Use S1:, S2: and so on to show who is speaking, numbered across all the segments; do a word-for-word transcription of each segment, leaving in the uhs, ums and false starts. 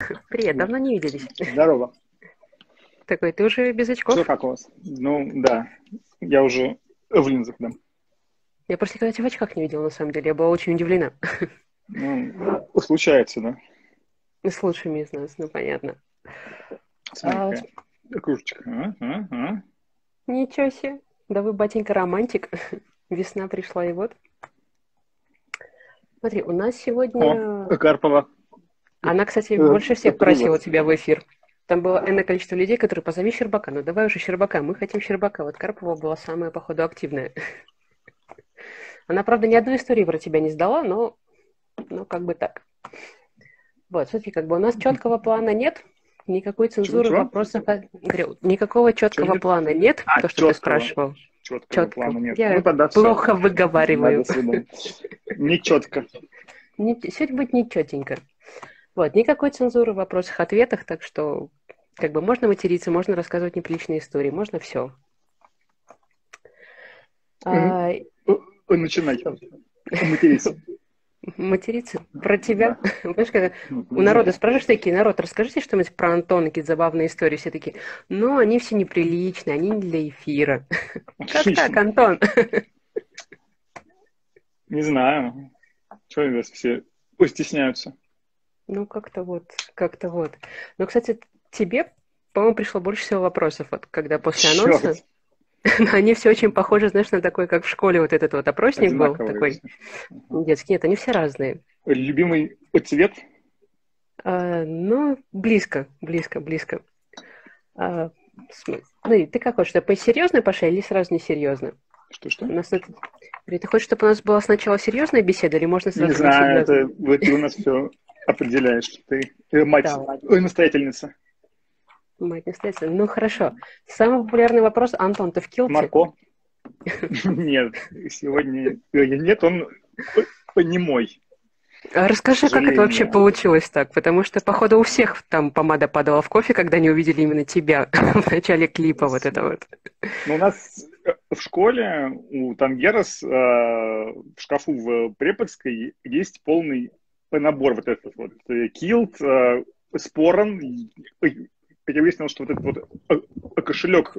S1: Привет,
S2: Да.
S1: давно не виделись.
S2: Здорово.
S1: Такой, ты уже без
S2: Что
S1: очков?
S2: как у вас? Ну, да. Я уже в линзах, да.
S1: Я просто никогда тебя в очках не видела, на самом деле. Я была очень удивлена.
S2: Ну, случается, да.
S1: С лучшими из нас, ну понятно.
S2: Смотри,
S1: А, с-
S2: какая кружечка. А, а, а.
S1: Ничего себе. Да вы, батенька, романтик. Весна пришла, и вот. Смотри, у нас
S2: О,
S1: сегодня...
S2: Карпова.
S1: Она, кстати,
S2: Э,
S1: больше всех
S2: Привет.
S1: просила тебя в эфир. Там было энное количество людей, которые позови Щербака. Ну давай уже Щербака, мы хотим Щербака. Вот Карпова была самая, походу, активная. Она, правда, ни одной истории про тебя не сдала, но, но как бы так. Вот, смотри, как бы у нас четкого плана нет, никакой цензуры
S2: Чего-чего?
S1: вопросов, а, говорю, никакого
S2: Чего
S1: четкого
S2: нет?
S1: плана нет,
S2: А,
S1: то, что ты
S2: четкого.
S1: спрашивал.
S2: Четкого
S1: Четко.
S2: плана нет. Ну,
S1: Я
S2: тогда все.
S1: плохо
S2: Надо
S1: выговариваю.
S2: свидания. Не четко.
S1: Не- Сегодня будет нечетенько. Вот, никакой цензуры в вопросах-ответах, так что как бы можно материться, можно рассказывать неприличные истории, можно все. А,
S2: Начинай.
S1: что?
S2: Матерись.
S1: Материться про тебя.
S2: Да.
S1: Понимаешь, когда
S2: Ну,
S1: у
S2: нельзя.
S1: народа спрашиваешь такие, народ, расскажите что-нибудь про Антона, какие забавные истории. Все такие, ну, они все неприличные, они не для эфира. Как так,
S2: Отлично.
S1: Антон?
S2: Не знаю. Чего они все постесняются?
S1: Ну, как-то вот, как-то вот. Но, кстати, тебе, по-моему, пришло больше всего вопросов, вот, когда после анонса.
S2: Черт.
S1: Они все очень похожи, знаешь, на такой, как в школе вот этот вот опросник был,
S2: Одинаковые
S1: такой
S2: все. Ага.
S1: детский. Нет, они все разные.
S2: Любимый цвет?
S1: А, ну, близко, близко, близко. А, см- смотри, ты как хочешь, чтобы серьезно пошли или сразу несерьезно?
S2: Что-что?
S1: У нас тут... Говорит, ты хочешь, чтобы у нас была сначала серьезная беседа, или можно
S2: Не
S1: сразу
S2: знаю,
S1: несерьезно?
S2: это вот ты у нас все определяешь. Ты э, мать,
S1: Да, ладно.
S2: ой, настоятельница.
S1: Мать настоятельно. Ну, хорошо. Самый популярный вопрос. Антон, ты в килте?
S2: Марко? Нет, сегодня э, нет, он э, не мой,
S1: А
S2: к
S1: расскажи, как это вообще
S2: сожалению.
S1: получилось так? Потому что, походу, у всех там помада падала в кофе, когда они увидели именно тебя в начале клипа, вот это вот.
S2: Но у нас э, в школе у Тангерас э, в шкафу в преподской есть полный набор вот этот вот. э, Килт, э, спорон. И Я выяснил, что вот этот вот э, кошелек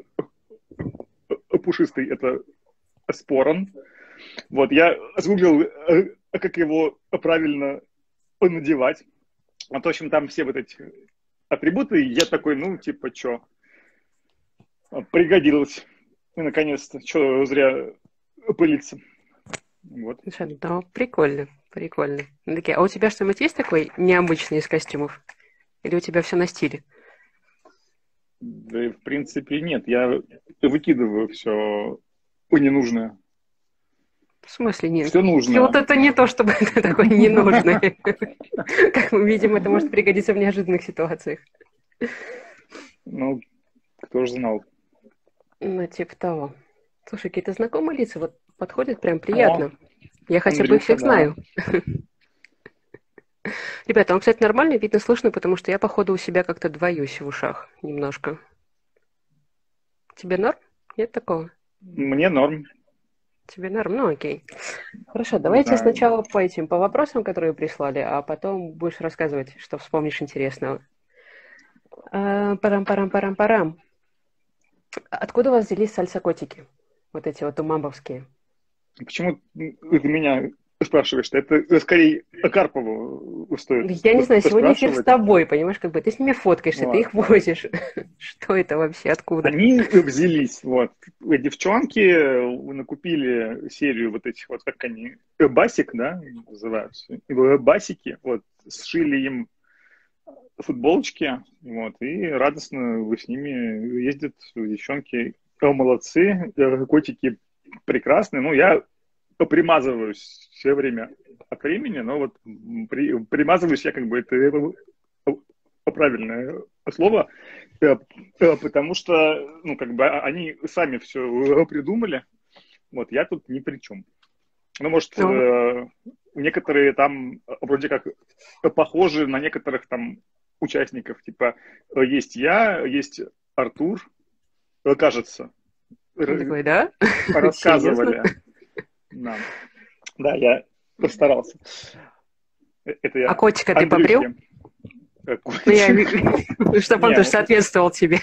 S2: э, пушистый — это спорон. Вот, я загуглил, э, как его правильно надевать. Вот, в общем, там все вот эти атрибуты, и я такой, ну, типа, что, пригодилось. И, наконец-то, что зря пылиться. Вот.
S1: Слушай, да, прикольно, прикольно. Ну, такие, а у тебя что-нибудь есть такой необычный из костюмов? Или у тебя все на стиле?
S2: Да и, в принципе, нет. Я выкидываю все ненужное.
S1: В смысле, нет?
S2: Все
S1: Килт
S2: нужное.
S1: это не то, чтобы это такой ненужный. Как мы видим, это может пригодиться в неожиданных ситуациях.
S2: Ну, кто же знал.
S1: Ну, типа того. Слушай, какие-то знакомые лица вот подходят прям
S2: О,
S1: приятно. Я хотя бы их
S2: Андрюха,
S1: всех
S2: да.
S1: знаю. Ребята, он, кстати, нормально, видно, слышно, потому что я, походу, у себя как-то двоюсь в ушах немножко. Тебе норм? Нет такого?
S2: Мне норм.
S1: Тебе норм? Ну, окей. Хорошо,
S2: Не
S1: давайте
S2: знаю.
S1: сначала по этим, по вопросам, которые прислали, а потом будешь рассказывать, что вспомнишь интересного. А, Парам-парам-парам-парам. Откуда у вас взялись сальсакотики? Вот эти вот умамбовские.
S2: Почему ты меня спрашиваешь-то? Это скорее Карпову стоит
S1: Я не знаю, сегодня эфир с
S2: спрашивать.
S1: тобой, понимаешь, как бы ты с ними фоткаешься, ты
S2: Вот.
S1: их возишь. Что это вообще, откуда?
S2: Они взялись, вот. Девчонки накупили серию вот этих вот, как они, басик, да, называются, басики, вот, сшили им футболочки, вот, и радостно с ними ездят девчонки. О, молодцы, котики прекрасные. Ну, я примазываюсь все время от времени, но вот при, примазываюсь я как бы, это правильное слово, потому что, ну, как бы они сами все придумали, вот, я тут ни при чем. Ну, может,
S1: Ну,
S2: некоторые там вроде как похожи на некоторых там участников, типа, есть я, есть Артур, кажется,
S1: он такой, да? Серьезно?
S2: рассказывали нам. Да, я постарался. Это
S1: А
S2: я
S1: котика ты побрил?
S2: Андрюхе.
S1: Ну, я... Чтобы он
S2: Не,
S1: тоже соответствовал тебе.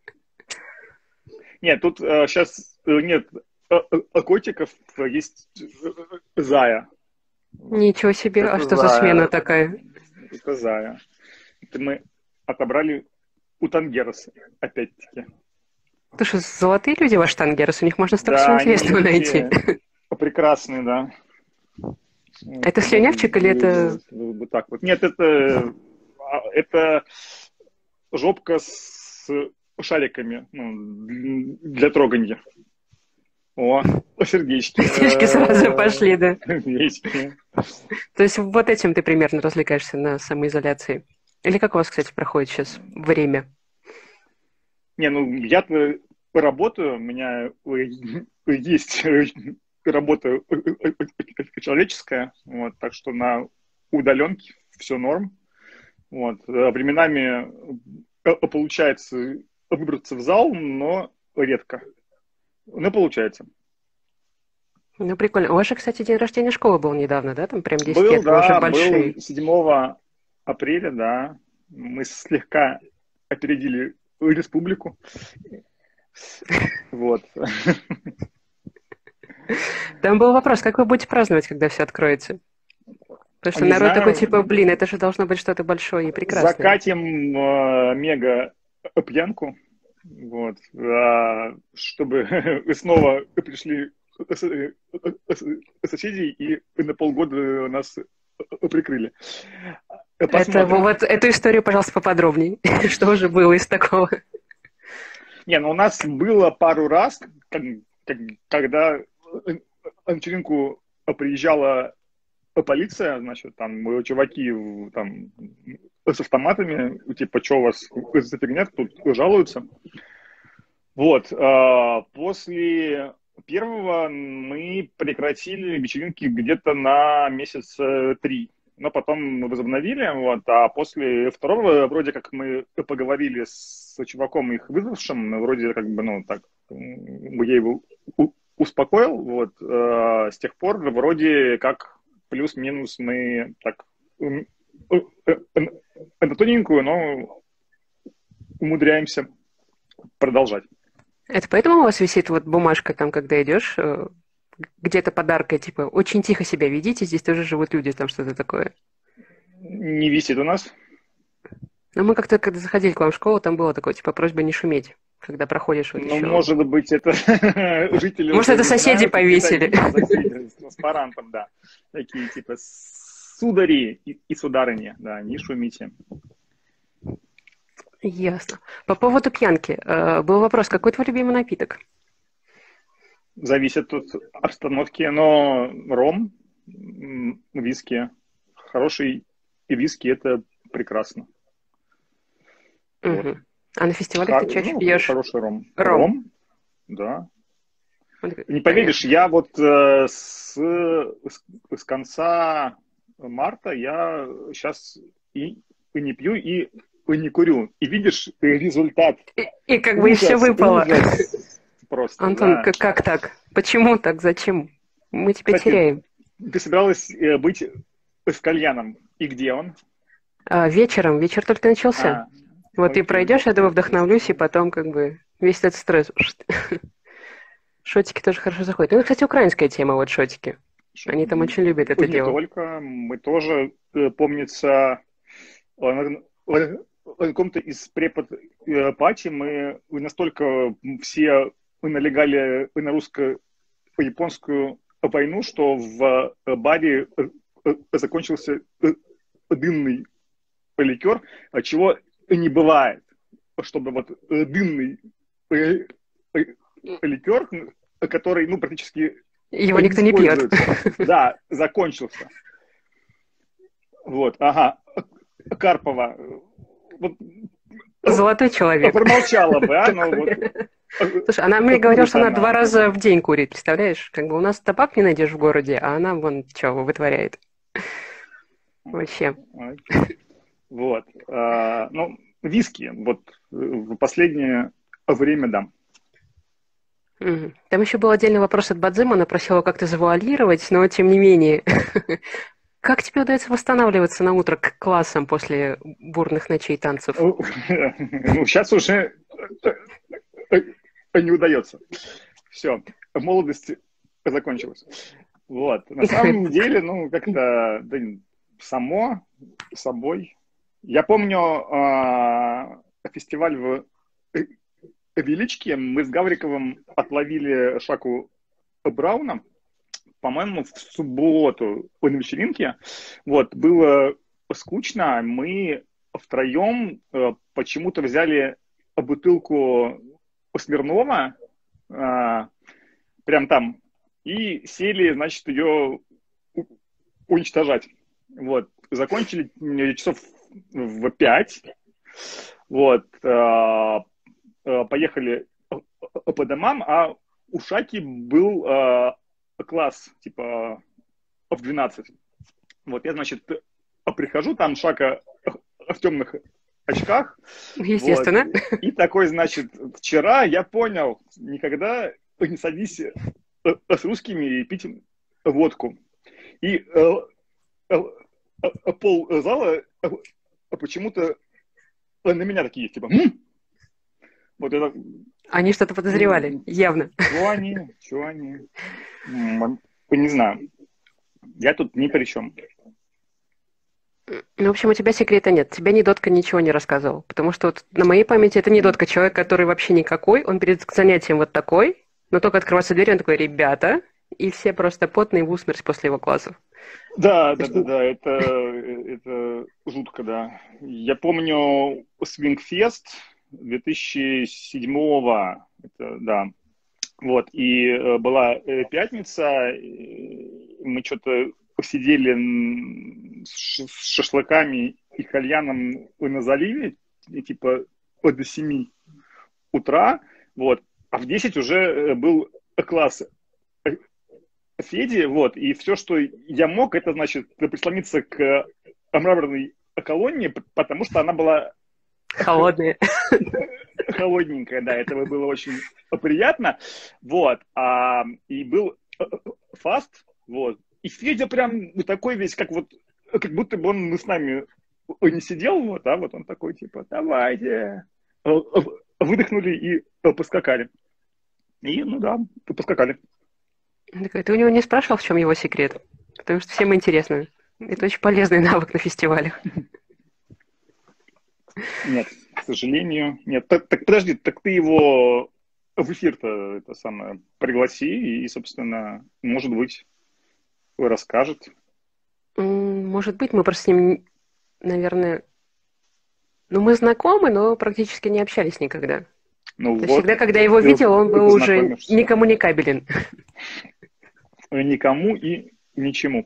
S2: нет, тут сейчас нет котиков, есть Зая.
S1: Ничего себе, а
S2: Это
S1: что за
S2: Зая.
S1: смена такая?
S2: Это Зая. Это мы отобрали у Тангераса, опять-таки.
S1: Ты что, золотые люди ваш Тангерас? У них можно столько всего
S2: Да, они
S1: интересного найти.
S2: вообще прекрасные, да.
S1: Это слюнявчик или это...
S2: Вот так вот. Нет, это, это жопка с шариками, ну, для трогания. О, сердечки.
S1: Сердечки сразу пошли, да.
S2: Сердечки.
S1: То есть вот этим ты примерно развлекаешься на самоизоляции? Или как у вас, кстати, проходит сейчас время?
S2: Не, ну я-то работаю, у меня есть работа человеческая, вот, так что на удаленке все норм. Вот. Временами получается выбраться в зал, но редко. Ну, получается.
S1: Ну, прикольно. У вас же, кстати, день рождения школы был недавно, да? Там прям десять
S2: был,
S1: лет, вы
S2: да,
S1: уже большие.
S2: был седьмого апреля, да. Мы слегка опередили республику. Вот.
S1: Там был вопрос, как вы будете праздновать, когда все откроется? Потому что
S2: Не
S1: народ
S2: знаю.
S1: такой, типа, блин, это же должно быть что-то большое и прекрасное.
S2: Закатим э, мега пьянку, вот, а, чтобы снова пришли соседи и на полгода нас прикрыли.
S1: Это, вот эту историю, пожалуйста, поподробнее. Что уже было из такого?
S2: Не, ну у нас было пару раз, когда на вечеринку приезжала полиция, значит, там чуваки там, с автоматами, типа, что у вас за фигня, тут жалуются. Вот. После первого мы прекратили вечеринки где-то на месяц три, но потом возобновили, вот, а после второго вроде как мы поговорили с чуваком, их вызвавшим, вроде как бы, ну, так, я его успокоил, вот, с тех пор вроде как плюс-минус мы так на тоненькую, но умудряемся продолжать.
S1: Это поэтому у вас висит вот бумажка там, когда идешь, где-то подарка, типа, очень тихо себя ведите, здесь тоже живут люди, там что-то такое?
S2: Не висит у нас.
S1: Ну, мы как-то, когда заходили к вам в школу, там было такое, типа, просьба не шуметь, когда проходишь вот
S2: ну,
S1: еще.
S2: может быть, это жители...
S1: Может, это соседи знают, повесили.
S2: Соседи с транспарантом, да. Такие, типа, судари и, и сударыни, да, не шумите.
S1: Ясно. По поводу пьянки. Был вопрос, какой твой любимый напиток?
S2: Зависит от обстановки, но ром, виски, хороший и виски – это прекрасно.
S1: Угу. Вот. А на фестивалях Хор- ты чаще
S2: ну,
S1: пьешь?
S2: Хороший ром.
S1: Ром?
S2: Ром, да. Не поверишь, я вот э, с, с, с конца марта я сейчас и, и не пью, и, и не курю. И видишь результат.
S1: И, и как бы еще выпало.
S2: Просто,
S1: Антон,
S2: да.
S1: как, как так? Почему так? Зачем? Мы тебя
S2: Кстати,
S1: теряем.
S2: Ты собиралась быть с кальяном. И где он?
S1: А, вечером. Вечер только начался. А, вот окей. Ты пройдешь, я думаю, вдохновлюсь, и потом как бы весь этот стресс. Шотики тоже хорошо заходят. Ну, кстати, украинская тема, вот шотики. Они там очень любят это
S2: не
S1: дело.
S2: Не только. Мы тоже, помнится, на каком-то из препод-пати мы настолько все налегали на русско-японскую войну, что в баре закончился дынный ликер, чего не бывает, чтобы вот дынный ликер, который, ну, практически...
S1: Его никто не пьет.
S2: Да, закончился. Вот, ага. Карпова. Вот,
S1: золотой человек.
S2: Промолчала бы, а? Ну, вот.
S1: Слушай, она мне говорила, что она два раза в день курит, представляешь? Как бы у нас табак не найдешь в городе, а она вон что вытворяет. Вообще.
S2: Вот. А, ну, виски. Вот в последнее время, да.
S1: Угу. Там еще был отдельный вопрос от Бадзима, она просила как-то завуалировать, но тем не менее. Как тебе удается восстанавливаться на утро к классам после бурных ночей танцев?
S2: Ну, сейчас уже не удается. Все, молодость закончилась. Вот. На самом деле, ну, как-то да, само собой. Я помню э, фестиваль в Величке. Мы с Гавриковым отловили Шаку Брауна, по-моему, в субботу на вечеринке. Вот, было скучно. Мы втроем э, почему-то взяли бутылку Смирнова э, прям там и сели, значит, ее уничтожать. Вот. Закончили часов в пять. Вот. Э, э, поехали по домам, а у Шаки был э, класс, типа, в двенадцать. Вот я, значит, прихожу, там Шака в темных очках.
S1: Естественно.
S2: Вот. И такой, значит, вчера я понял, никогда не садись с русскими и пить водку. И э, э, пол зала почему-то на меня такие, типа, м-м! Вот это...
S1: Они что-то подозревали, явно.
S2: Что они? Что они? Не знаю. Я тут ни при чем.
S1: Ну, в общем, у тебя секрета нет. Тебе Недотка ничего не рассказывал. Потому что вот на моей памяти это Недотка, человек, который вообще никакой. Он перед занятием вот такой, но только открывается дверь, он такой, ребята, и все просто потные в усмерть после его классов.
S2: Да, да, да, да, это, это жутко, да. Я помню Свингфест две тысячи седьмого, это, да, вот, и была пятница, мы что-то посидели с шашлыками и кальяном на заливе, типа до семи утра, вот, а в десять уже был класс Феди, вот, и все, что я мог, это, значит, прислониться к мраморной колонне, потому что она была...
S1: Холодная.
S2: Холодненькая, да, это было очень приятно, вот, а, и был фаст, вот, и Федя прям такой весь, как вот, как будто бы он с нами не сидел, вот, а вот он такой, типа, давайте, выдохнули и поскакали, и, ну да, поскакали.
S1: Ты у него не спрашивал, в чем его секрет? Потому что всем интересно. Это очень полезный навык на фестивалях.
S2: Нет, к сожалению, нет. Так, так подожди, так ты его в эфир-то это самое пригласи и, собственно, может быть, расскажет.
S1: Может быть, мы просто с ним, наверное... Ну, мы знакомы, но практически не общались никогда.
S2: Ну,
S1: То
S2: вот,
S1: всегда, когда я его видел, он был уже некоммуникабелен.
S2: Никому и ничему.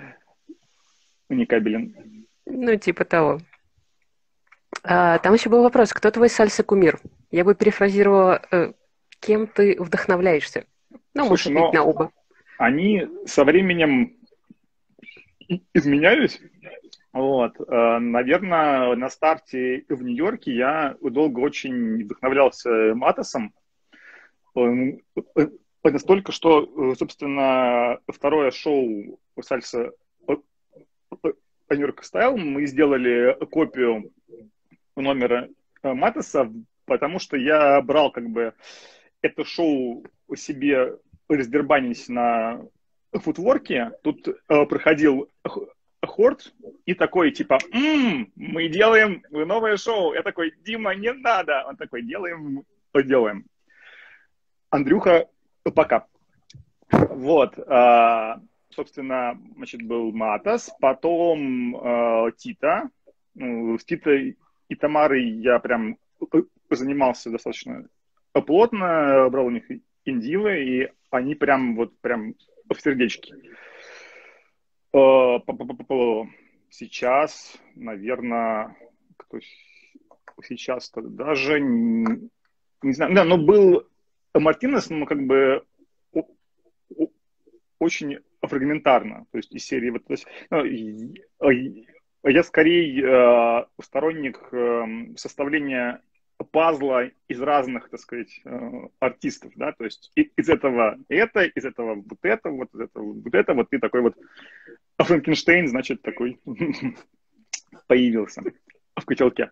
S2: Уникабелен.
S1: Ну, типа того. А, там еще был вопрос, кто твой сальса-кумир? Я бы перефразировала, э, кем ты вдохновляешься? Ну,
S2: Слушай,
S1: может быть, на оба.
S2: Они со временем изменялись. Вот. Наверное, на старте в Нью-Йорке я долго очень вдохновлялся Матосом. Настолько, что, собственно, второе шоу «Сальса Нью-Йорк Стайл» мы сделали копию номера Матоса, потому что я брал как бы это шоу себе раздербанить на футворке. Тут э, проходил Хорт и такой типа, м-м, мы делаем новое шоу. Я такой, Дима, не надо. Он такой, делаем, делаем. Андрюха, пока. Вот, э, собственно, значит, был Матос, потом э, Тита. Ну, с Титой и Тамарой я прям занимался достаточно плотно, брал у них индивы, и они прям вот прям в сердечке. Сейчас, наверное, кто сейчас-то даже не, не знаю, да, но был Мартинес, ну, как бы очень фрагментарно, то есть из серии вот, то есть, ну, я скорее э, сторонник э, составления пазла из разных, так сказать, артистов, да, то есть из этого это, из этого вот это, вот из этого вот это, вот ты такой вот Франкенштейн, значит, такой появился в котелке.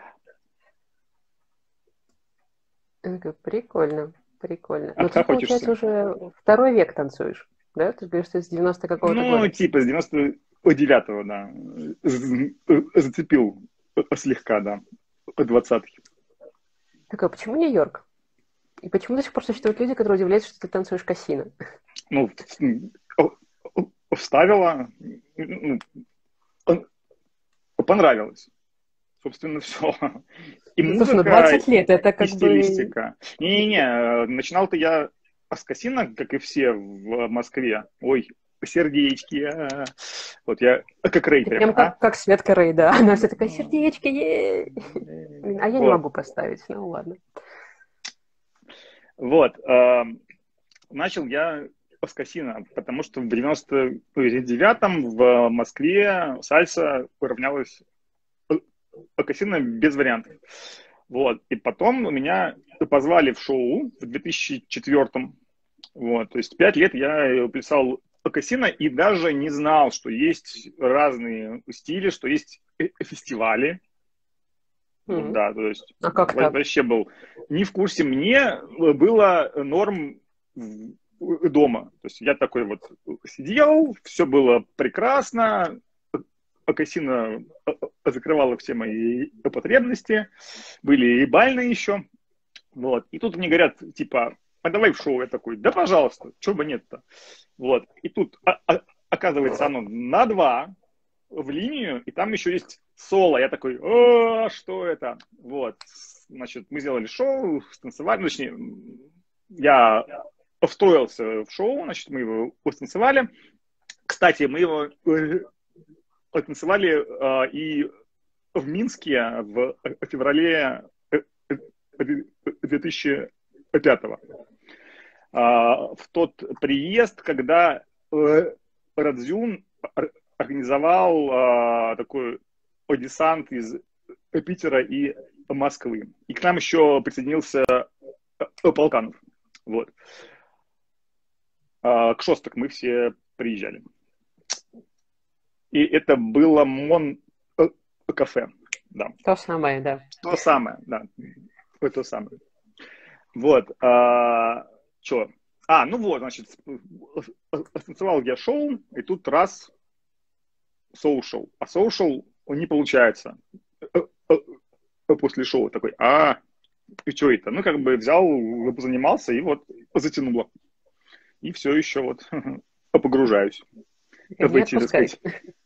S1: Прикольно, прикольно. Но ты, получается,
S2: Обхохочешься.
S1: уже второй век танцуешь, да? Ты говоришь, что с девяносто какого-то
S2: Ну,
S1: года.
S2: типа с девяносто девятого, да. Зацепил слегка, да, двадцатых.
S1: Так, а почему Нью-Йорк? И почему до сих пор существуют люди, которые удивляются, что ты танцуешь кассино?
S2: Ну, вставила, ну, понравилось. Собственно, все. И
S1: Ну, слушай, ну
S2: музыка,
S1: двадцать лет, это
S2: и
S1: как бы...
S2: стилистика. Не-не-не, начинал-то я с кассино, как и все в Москве. Ой, сердечки. А-а-а. Вот я как Рэй
S1: Ты
S2: прям,
S1: прям
S2: а?
S1: как, как Светка Рэй, да. Она вся такая, сердечки, ей! А я не
S2: Вот.
S1: могу поставить, ну ладно.
S2: Вот. Э, начал я с кассино, потому что в девяносто девятом в Москве сальса уравнялась по кассино без вариантов. Вот. И потом меня позвали в шоу в две тысячи четвёртом. Вот. То есть пять лет я плясал по кассино и даже не знал, что есть разные стили, что есть фестивали. Mm-hmm. Вот, да, то есть
S1: а как так?
S2: Вообще был не в курсе. Мне было норм дома. То есть я такой вот сидел, все было прекрасно, кассино закрывало все мои потребности, были и бальные еще. Вот. И тут мне говорят, типа, а давай в шоу. Я такой, да пожалуйста, чего бы нет-то. Вот. И тут, а, а, оказывается, оно на два в линию, и там еще есть соло. Я такой, о, что это? Вот. Значит, мы сделали шоу, станцевали, ну, точнее, я встроился в шоу, значит, мы его станцевали. Кстати, мы его танцевали э, и в Минске в феврале две тысячи пятого. Э, в тот приезд, когда э, Радзюн организовал э, такой десант из Питера и Москвы. И к нам еще присоединился Полканов. Вот. Э, к Шосток мы все приезжали. И это было Мон кафе. Да.
S1: То самое, да.
S2: То самое, да. То самое. Вот. А, что? А, ну вот, значит, станцевал я шоу, и тут раз соушал. А соушал не получается. После шоу такой, а, и что это? Ну, как бы взял, позанимался, и вот затянуло. И все еще вот погружаюсь
S1: Не
S2: в эти, так сказать,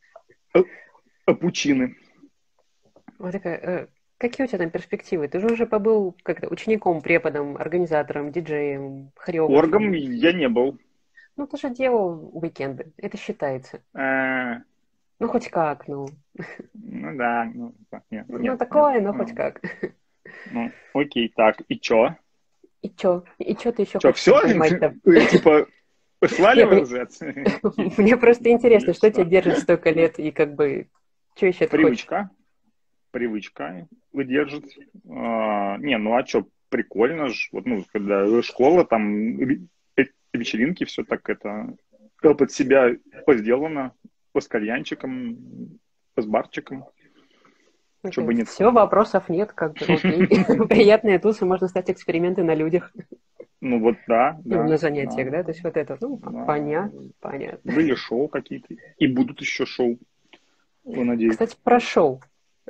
S2: пучины.
S1: Вот такая, э, какие у тебя там перспективы? Ты же уже побыл как-то учеником, преподом, организатором, диджеем, хореографом.
S2: Оргом я не был.
S1: Ну, ты же делал уикенды, это считается.
S2: А...
S1: Ну, хоть как, ну.
S2: Ну да, ну, нет,
S1: ну
S2: нет,
S1: такое,
S2: нет,
S1: но
S2: ну,
S1: хоть как.
S2: Ну, окей, так, и чё?
S1: И чё? И чё ты еще
S2: Чё,
S1: хочешь
S2: все?
S1: понимать-то?
S2: Типа, сваливай уже?
S1: Мне просто интересно, что тебя держит столько лет и как бы, что еще ты хочешь?
S2: Привычка. Привычка выдержит. Не, ну а чё, прикольно же. Вот, ну, когда школа, там, вечеринки, все так это под себя сделано, с кальянчиком, с барчиком.
S1: Okay.
S2: Чё бы нет.
S1: Все, вопросов нет, как бы, окей. Приятные тусы, можно ставить эксперименты на людях.
S2: Ну вот, да, да.
S1: На занятиях,
S2: да,
S1: да? То есть вот это, ну, да. понятно, понятно.
S2: Были шоу какие-то, и будут еще шоу, надеюсь.
S1: Кстати, про шоу.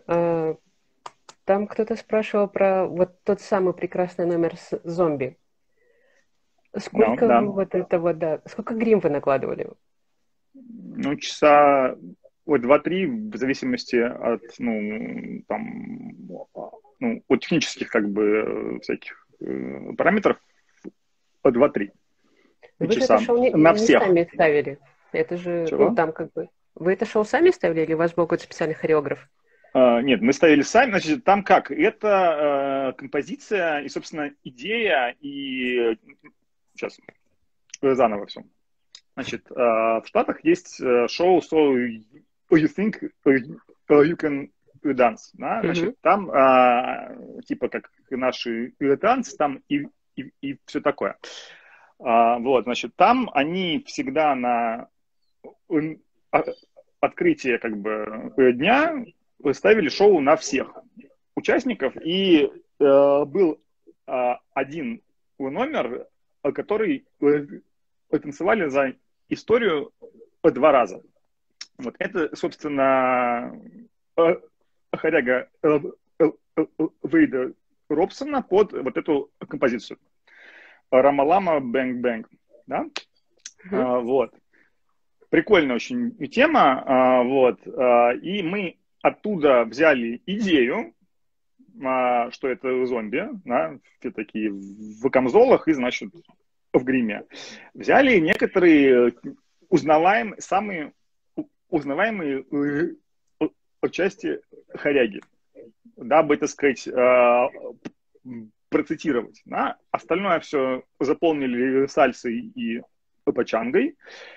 S1: Там кто-то спрашивал про вот тот самый прекрасный номер с зомби. Сколько no, да. вот этого, да, сколько грим вы накладывали?
S2: Ну, часа вот два-три, в зависимости от, ну, там, ну, от технических, как бы, всяких э, параметров, по два-три
S1: Вы
S2: часа
S1: это шоу не,
S2: на
S1: не
S2: всех.
S1: сами ставили? Это же,
S2: Чего?
S1: ну, там как бы... Вы это шоу сами ставили или у вас был какой-то специальный хореограф?
S2: Uh, нет, мы ставили сами. Значит, там как? Это uh, композиция и, собственно, идея и... Сейчас, заново все. Значит, uh, в Штатах есть uh, шоу So You Think You Can данс, да,
S1: Мгм.
S2: значит, там а, типа как наши танцы, там и, и, и все такое. А, вот, значит, там они всегда на м, а- открытие как бы дня ставили шоу на всех участников, и э, был а, один номер, э, который э, танцевали за историю два раза. Вот это, собственно, э, хоряга э, э, э, Вейда Робсона под вот эту композицию. Рамалама Бэнг Бэнг. Да?
S1: Мгм.
S2: А, вот. Прикольная очень тема. А, вот. А, и мы оттуда взяли идею, а, что это зомби, да, все такие в камзолах и, значит, в гриме. Взяли некоторые узнаваемые, самые узнаваемые э, э, части хоряги, дабы, так сказать, э, процитировать. Да? Остальное все заполнили сальсой и пачангой.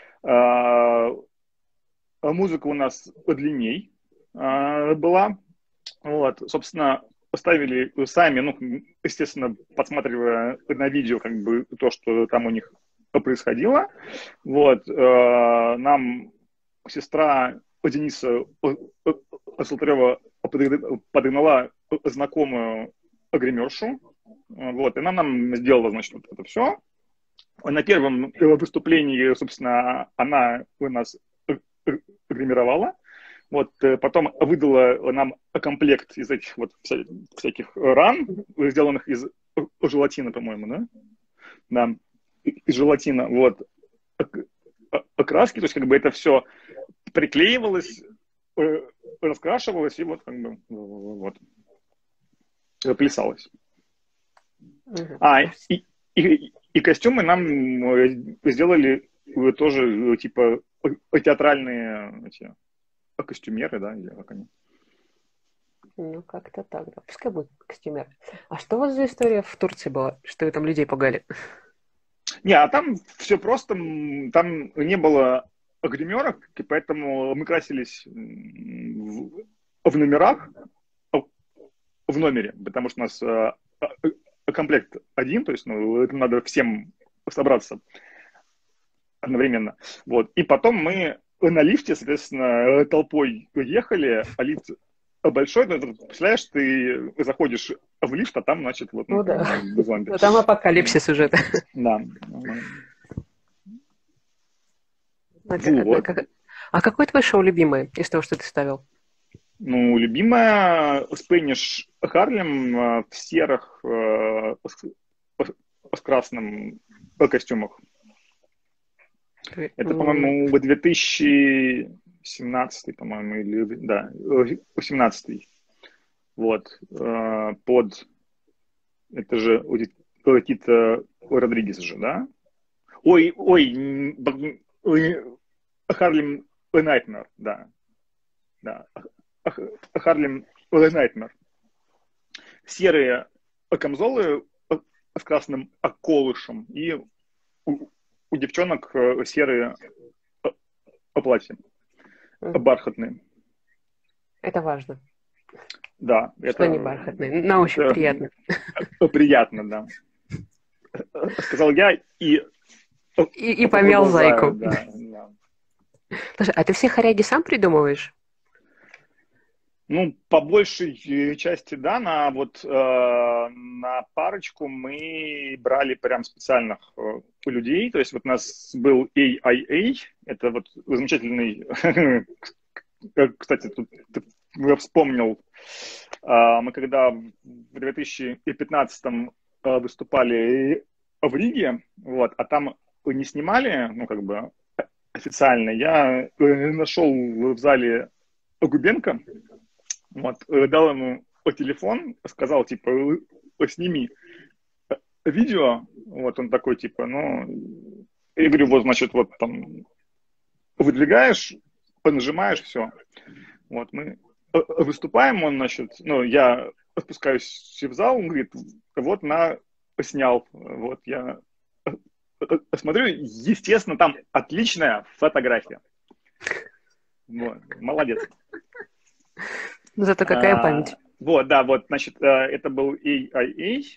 S2: Э, Музыка у нас подлинней э, была. Вот, собственно, поставили сами, ну, естественно, подсматривая на видео, как бы, то, что там у них происходило. Вот, э, нам сестра Дениса Салтарева подогнала знакомую гримершу. Вот, и она нам сделала, значит, вот это все. На первом выступлении, собственно, она у нас гримировала. Вот, потом выдала нам комплект из этих вот вся, всяких ран, сделанных из желатина, по-моему, да? Да, из желатина, вот. Окраски, то есть как бы это все приклеивалось, раскрашивалось и вот как бы вот плясалось.
S1: Мгм.
S2: А, и, и, и костюмы нам сделали тоже типа театральные эти, костюмеры, да, или как они.
S1: Ну, как-то так, да. Пускай будет костюмер. А что у вас за история в Турции была? Что вы там людей пугали?
S2: Не, а там все просто, там не было гримерок, и поэтому мы красились в, в номерах, в номере, потому что у нас э, комплект один, то есть ну, это надо всем собраться одновременно. Вот. И потом мы на лифте, соответственно, толпой ехали, а лифт большой, ну, представляешь, ты заходишь в лифт, а там, значит, вот, ну,
S1: Ну
S2: как
S1: да.
S2: бы, зомби.
S1: А там апокалипсис уже.
S2: Да.
S1: А, ка-
S2: Вот.
S1: как- а какое твое шоу любимое из того, что ты ставил?
S2: Ну, любимая Спэниш Харлем э, в серых э, с, с красным костюмах.
S1: Ты-
S2: Это,
S1: м,
S2: по-моему, две тысячи семнадцатый, по-моему, или, да, восемнадцатый. Вот. Э, под, это же у Тита Родригес же, да? Ой, ой, м, ой, Харлем Найтмер, да. Да. Харлем Найтмер. Серые камзолы с красным околышем и у, у девчонок серые платья
S1: мгм.
S2: бархатные.
S1: Это важно.
S2: Да,
S1: Что не
S2: это,
S1: бархатные. На ощупь
S2: это
S1: приятно.
S2: приятно, да. Сказал я и
S1: И, и помял
S2: продолжаю,
S1: зайку.
S2: да, да.
S1: Слушай, а ты все хоряги сам придумываешь?
S2: Ну, по большей части, да, на вот э, на парочку мы брали прям специальных э, людей. То есть вот у нас был эй ай эй, это вот замечательный, кстати, тут я вспомнил, э, мы когда в две тысячи пятнадцатом э, выступали в Риге, вот, а там не снимали, ну, как бы официально, я э, нашел в зале Губенко, вот, э, дал ему телефон, сказал, типа, «Э, сними видео, вот, он такой, типа, ну, я говорю, вот, значит, вот там выдвигаешь, понажимаешь, все, вот, мы э, выступаем, он, значит, ну, я спускаюсь в зал, он говорит, вот, на, снял, вот, я смотрю, естественно, там отличная фотография, вот, молодец.
S1: Ну, зато какая
S2: А,
S1: память.
S2: вот, да, вот, значит, э, это был эй ай эй.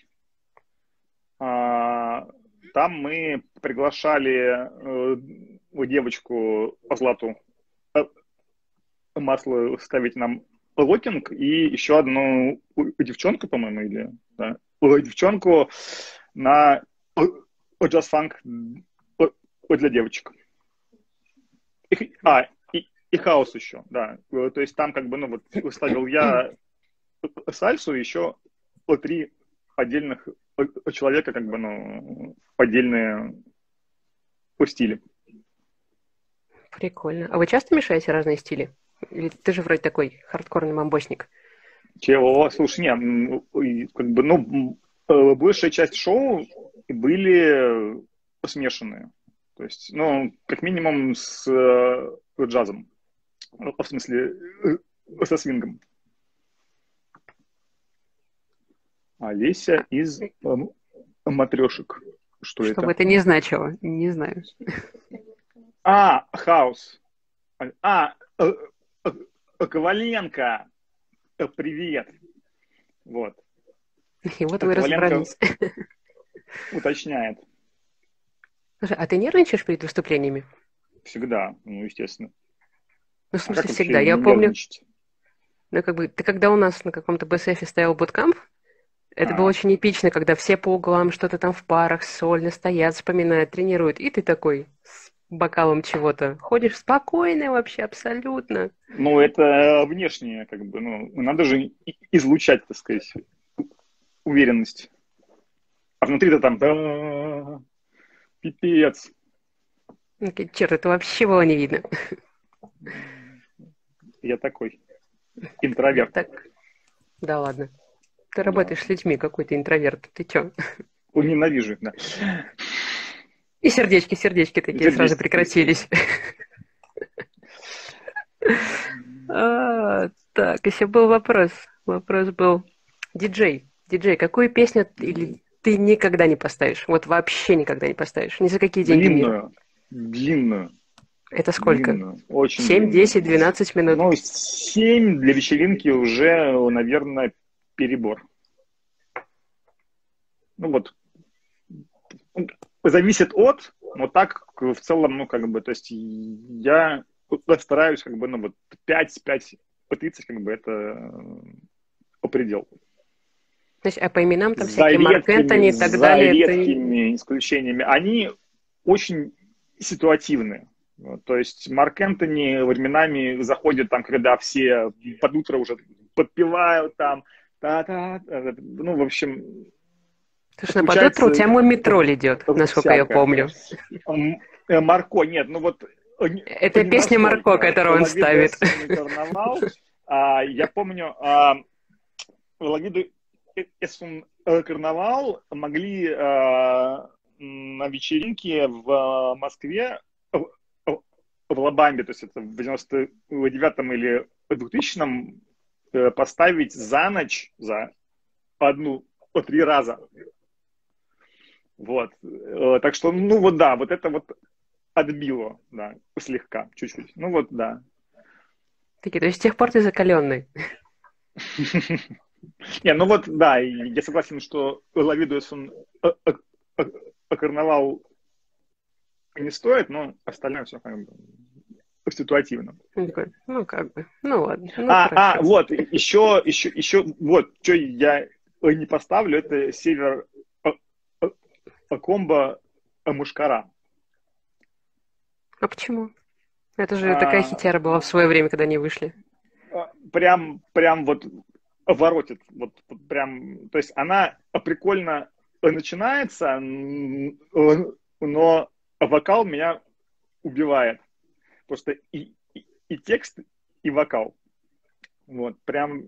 S2: А, там мы приглашали э, девочку по Злату э, масло ставить нам локинг и еще одну девчонку, по-моему, или да, девчонку на джаз-фанк для девочек. И, а, и, и хаос еще, да. То есть там как бы, ну вот, ставил я сальсу, еще три отдельных человека, как бы, ну, отдельные по стилю.
S1: Прикольно. А вы часто мешаете разные стили? Или ты же вроде такой хардкорный мамбосник?
S2: Чего? Слушай, не, как бы, ну, большая часть шоу были смешанные. То есть, ну, как минимум с э, джазом. В смысле, э, со свингом. Олеся из э, матрешек. Что
S1: Что бы
S2: это?
S1: это ни значило, не знаю.
S2: А, хаос. А, э, э, Коваленко. Э, Привет. Вот.
S1: И вот вы
S2: Коваленко
S1: разобрались.
S2: уточняет.
S1: Слушай, а ты нервничаешь перед выступлениями?
S2: Всегда, ну, естественно.
S1: Ну, в
S2: А
S1: смысле,
S2: как вообще
S1: всегда. Я
S2: не
S1: помню,
S2: нервничать?
S1: ну, как бы, ты когда у нас на каком-то бэ эс эфе стоял буткамп, это было
S2: А,
S1: очень эпично, когда все по углам что-то там в парах сольно стоят, вспоминают, тренируют, и ты такой с бокалом чего-то ходишь спокойно вообще, абсолютно.
S2: ну, это внешнее, как бы, ну, надо же и- излучать, так сказать, уверенность. А внутри-то там, да, пипец.
S1: Окей, черт, это вообще было не видно.
S2: Я такой интроверт.
S1: Так, да ладно. Ты
S2: Да.
S1: работаешь с людьми, какой ты интроверт. Ты чё?
S2: Ой, ненавижу их, да.
S1: И сердечки, сердечки такие сразу
S2: Сердечки.
S1: прекратились. А, так, еще был вопрос. Вопрос был. Диджей. Диджей, какую песню или ты никогда не поставишь? Вот вообще никогда не поставишь. Ни за какие деньги мира.
S2: Длинную, длинную,
S1: Это сколько?
S2: длинную, очень
S1: Семь,
S2: длинную.
S1: десять, двенадцать минут.
S2: Ну, семь для вечеринки уже, наверное, перебор. Ну вот, зависит от, но так в целом, ну, как бы, то есть я стараюсь, как бы, ну, вот пять, пять, тридцать, как бы, это предел.
S1: То есть, а по именам там
S2: За
S1: всякие Марк
S2: редкими,
S1: Энтони и так
S2: за
S1: далее. Ты...
S2: редкими исключениями. Они очень ситуативны. Вот, то есть Марк Энтони временами заходит там, когда все под утро уже подпевают там, та-та, ну, в общем,
S1: Слушай, ну под утро у
S2: случается
S1: тебя мой метроль идет, насколько я
S2: всякое.
S1: помню.
S2: Марко, нет, ну вот
S1: Это
S2: не
S1: песня Марко,
S2: настолько.
S1: которую он
S2: Лавиду
S1: ставит.
S2: Эссон Карнавал. А, я помню, а, Лавиду Эссон Карнавал могли а, на вечеринке в Москве, в, в Лабамбе, то есть это в девяносто девятом или двухтысячном, поставить за ночь, за одну, три раза. Вот. Так что, ну вот да, вот это вот отбило, да, слегка, чуть-чуть. Ну вот, да.
S1: Такие, то есть с тех пор ты закаленный.
S2: Не, ну вот, да, я согласен, что Лавиду Эссон Карнавал не стоит, но остальное все как бы ситуативно.
S1: Ну, как бы, ну ладно, ну
S2: а,
S1: хорошо.
S2: А, вот, еще, еще, еще, вот, что я не поставлю, это север комбо Мушкара.
S1: А почему? Это же такая
S2: А,
S1: хитяра была в свое время, когда они вышли.
S2: прям, прям вот воротит, вот прям, то есть она прикольно начинается, но вокал меня убивает. Просто и, и, и текст, и вокал. Вот, прям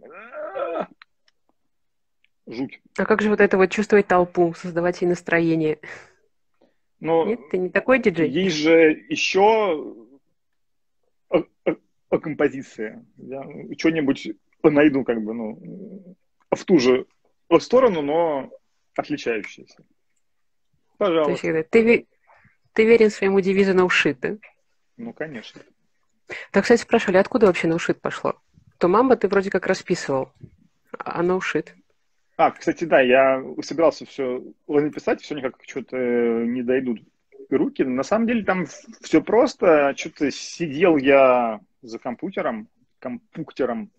S2: жуть.
S1: А как же вот это вот чувствовать толпу, создавать ей настроение?
S2: Но
S1: Нет, ты не такой диджей?
S2: есть же еще композиции. Я что-нибудь найду, как бы, ну, в ту же сторону, но отличающиеся. Пожалуйста.
S1: То есть ты, ты верен своему девизу «no shit», да?
S2: Ну, конечно.
S1: Так, кстати, спрашивали, откуда вообще «no shit» пошло? то мамба ты вроде как расписывал. А no shit.
S2: А, кстати, да, я собирался все написать, все никак что-то не дойдут руки. На самом деле там все просто. Что-то сидел я за компьютером, компьютером,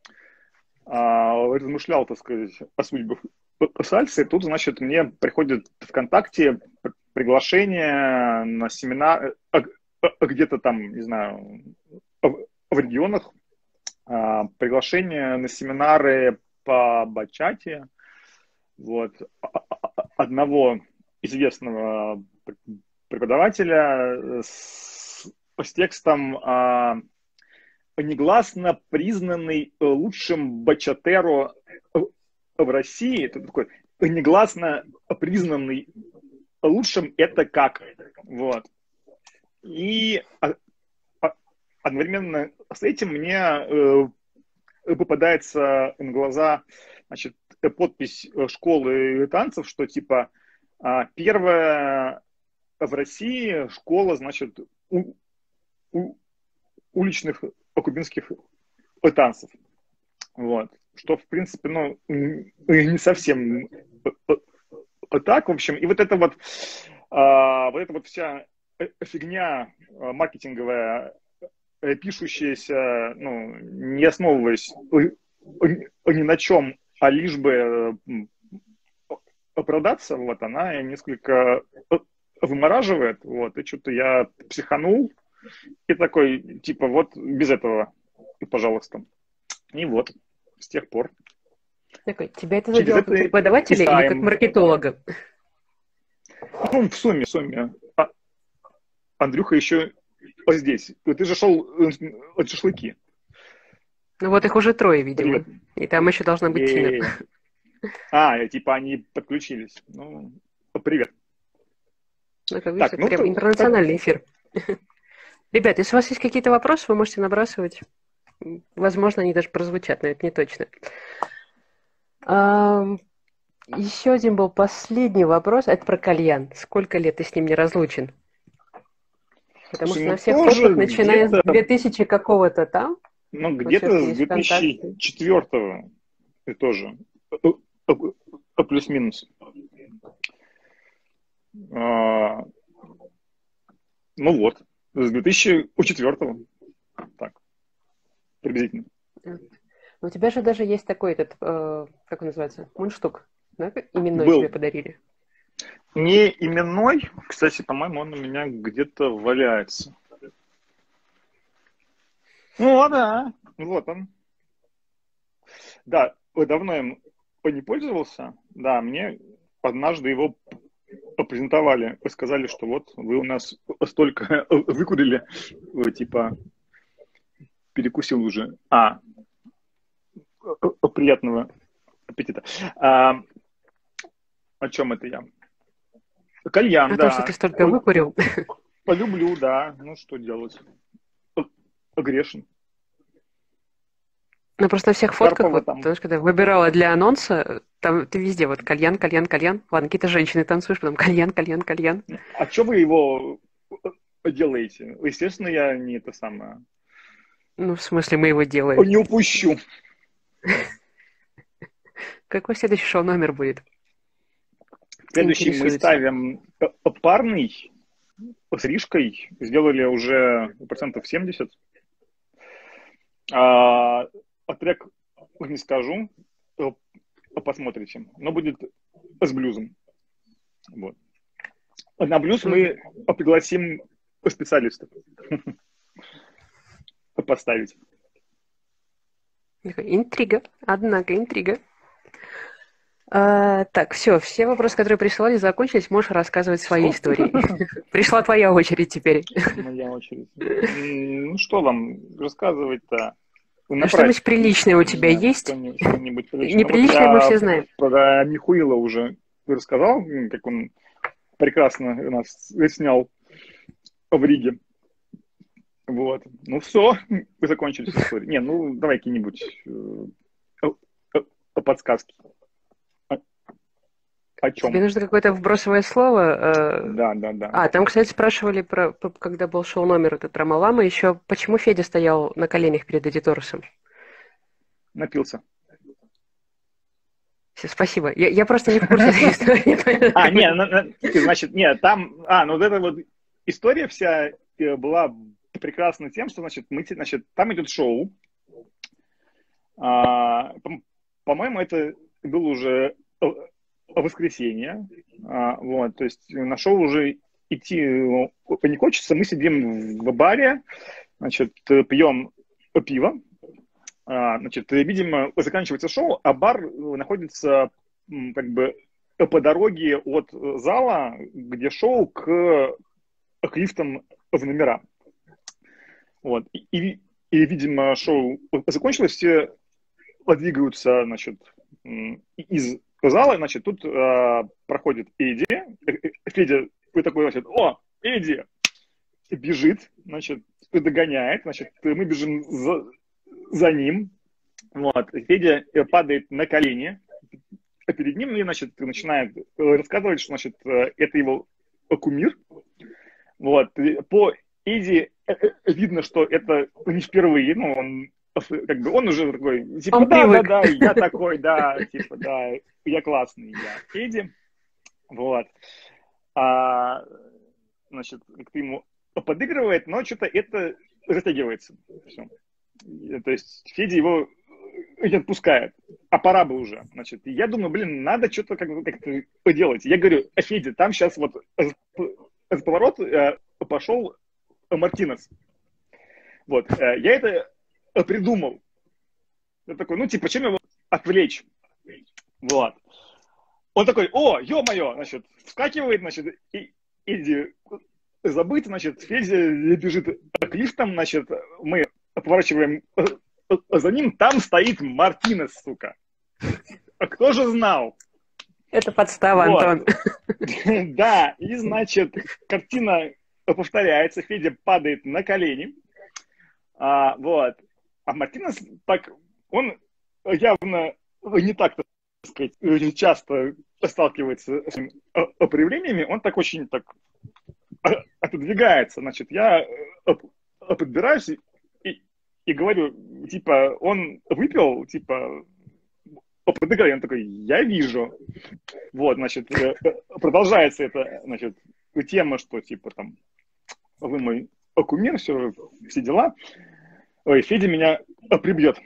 S2: а, размышлял, так сказать, о судьбах сальса, и тут, значит, мне приходит ВКонтакте приглашение на семинар, где-то там, не знаю, в регионах, приглашение на семинары по бачате, вот, одного известного преподавателя с, с текстом а, негласно признанный лучшим бачатеро в России. Это такой негласно признанный лучшим это как. Вот. И одновременно с этим мне э, попадается на глаза, значит, подпись школы танцев, что типа первая в России школа, значит, у, у, уличных кубинских танцев. Вот. Что, в принципе, ну, не совсем так, в общем. И вот это вот, а, вот эта вот вся фигня маркетинговая, пишущаяся, ну, не основываясь ни на чем, а лишь бы продаться, вот, она несколько вымораживает, вот, и что-то я психанул, и такой, типа, вот, без этого, пожалуйста. И вот, с тех пор.
S1: Такой, тебя это задело как преподавателя или как маркетолога?
S2: Ну, в сумме, в сумме. А, Андрюха еще здесь. Ты же шел от шашлыки.
S1: Ну вот их уже трое, видимо. Привет. И там еще должна быть Тина.
S2: А, типа они подключились. Ну, привет.
S1: Ну, как видите, так, ну, прям то, интернациональный так... эфир. Ребят, если у вас есть какие-то вопросы, вы можете набрасывать. Возможно, они даже прозвучат, но это не точно. А, еще один был последний вопрос. Это про кальян. Сколько лет ты с ним не разлучен? Потому Слушай, что на всех фотках, начиная с две тысячи какого-то там.
S2: Ну, где-то с две тысячи четвёртого тоже. Плюс-минус. А, ну вот. С две тысячи четвёртого. Так. Приблизительно.
S1: У тебя же даже есть такой этот, э, как он называется, мундштук, да? Именной
S2: Был.
S1: тебе подарили.
S2: Не именной, кстати, по-моему, он у меня где-то валяется. Ну, да, вот он. Да, давно им не пользовался. Да, мне однажды его презентовали и сказали, что вот вы у нас столько выкурили, типа перекусил уже. А, приятного аппетита. А, о чем это я? Кальян,
S1: а
S2: да.
S1: то, что ты столько выкурил.
S2: Полюблю, да. Ну, что делать? Грешен.
S1: Ну, просто на всех фотках, вот, потому что когда выбирала для анонса, там ты везде вот кальян, кальян, кальян. Ладно, какие-то женщины танцуешь, потом кальян, кальян, кальян.
S2: А что вы его делаете? Естественно, я не это самое...
S1: Ну, в смысле, мы его делаем.
S2: Не упущу.
S1: Какой следующий шоу-номер будет?
S2: Следующий мы ставим парный с Ришкой. Сделали уже процентов семьдесят. А, а трек не скажу. Посмотрите. Но будет с блюзом. Вот. На блюз мы пригласим специалистов. Поставить.
S1: Интрига. Однако, интрига. А, так, все, все вопросы, которые присылали, закончились. Можешь рассказывать свои истории. Пришла твоя очередь теперь.
S2: Моя очередь. Ну, что вам рассказывать-то?
S1: Что-нибудь приличное у тебя есть?
S2: Что-нибудь приличное.
S1: Неприличное мы все знаем.
S2: Про Михуила уже рассказал, как он прекрасно нас снял в Риге. Вот. Ну все, вы закончили с историей. Не, ну давай какие-нибудь подсказки. О чем?
S1: Тебе нужно какое-то вбросовое слово?
S2: Да, да, да.
S1: А, там, кстати, спрашивали, про, когда был шоу-номер этот про Малама, еще почему Федя стоял на коленях перед Эдиторосом?
S2: Напился.
S1: Все, спасибо. Я, я просто не в курсе этой истории.
S2: А, нет, значит, нет, там, а, ну вот эта вот история вся была прекрасна тем, что, значит, мы, значит, там идет шоу. А, по-моему, это было уже воскресенье. А, вот, то есть на шоу уже идти не хочется. Мы сидим в баре, значит, пьем пиво. А, значит, видимо, заканчивается шоу, а бар находится как бы по дороге от зала, где шоу, к, к лифтам в номера. Вот. И, и, и, видимо, шоу закончилось, все двигаются, значит, из зала, значит, тут э, проходит Эдди. Федя такой, значит, о, Эдди бежит, значит, догоняет, значит, мы бежим за, за ним. Вот. Федя падает на колени перед ним и, значит, начинает рассказывать, что, значит, это его кумир. Вот. По Эдди видно, что это не впервые, ну, он как бы он уже такой, типа,
S1: он
S2: да,
S1: привык.
S2: да, да, я такой, да, типа, да, я классный, я Эдди. Вот. А, значит, как-то ему подыгрывает, но что-то это растягивается. Все. То есть Федя его не отпускает. А пора бы уже. Значит, я думаю, блин, надо что-то как- как-то поделать. Я говорю, а Федя, там сейчас вот с поворота э, пошел Мартинес. Вот. Э, я это придумал. Я такой, ну, типа, чем его отвлечь? Вот. Он такой, о, ё-моё, значит, вскакивает, значит, и Эдди забыть, значит, Федя бежит к лифтам, значит, мы поворачиваем за ним, там стоит Мартинес, сука. А кто же знал?
S1: Это подстава,
S2: Вот.
S1: Антон.
S2: Да, и, значит, картина повторяется, Федя падает на колени, а, вот, а Мартинес так, он явно не так, так сказать, часто сталкивается с этими проявлениями, он так очень так отодвигается, значит, я подбираюсь и, и говорю, типа, он выпил, типа, подыграй, он такой, я вижу. Вот, значит, продолжается эта, значит, тема, что, типа, там, вы мой кумир, все, все дела. Ой, Федя меня прибьет.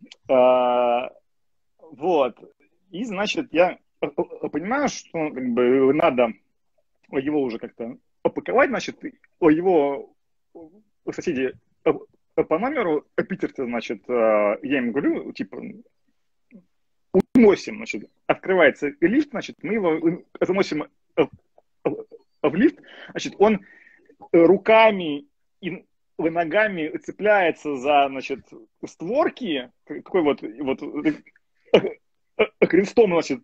S2: А, вот. И, значит, я понимаю, что, как бы, надо его уже как-то упаковать, значит, его соседи по номеру Питер-то, значит, я им говорю, типа, уносим, значит, открывается лифт, значит, мы его заносим в лифт, значит, он руками и ногами цепляется за, значит, створки, такой вот, вот крестом, значит,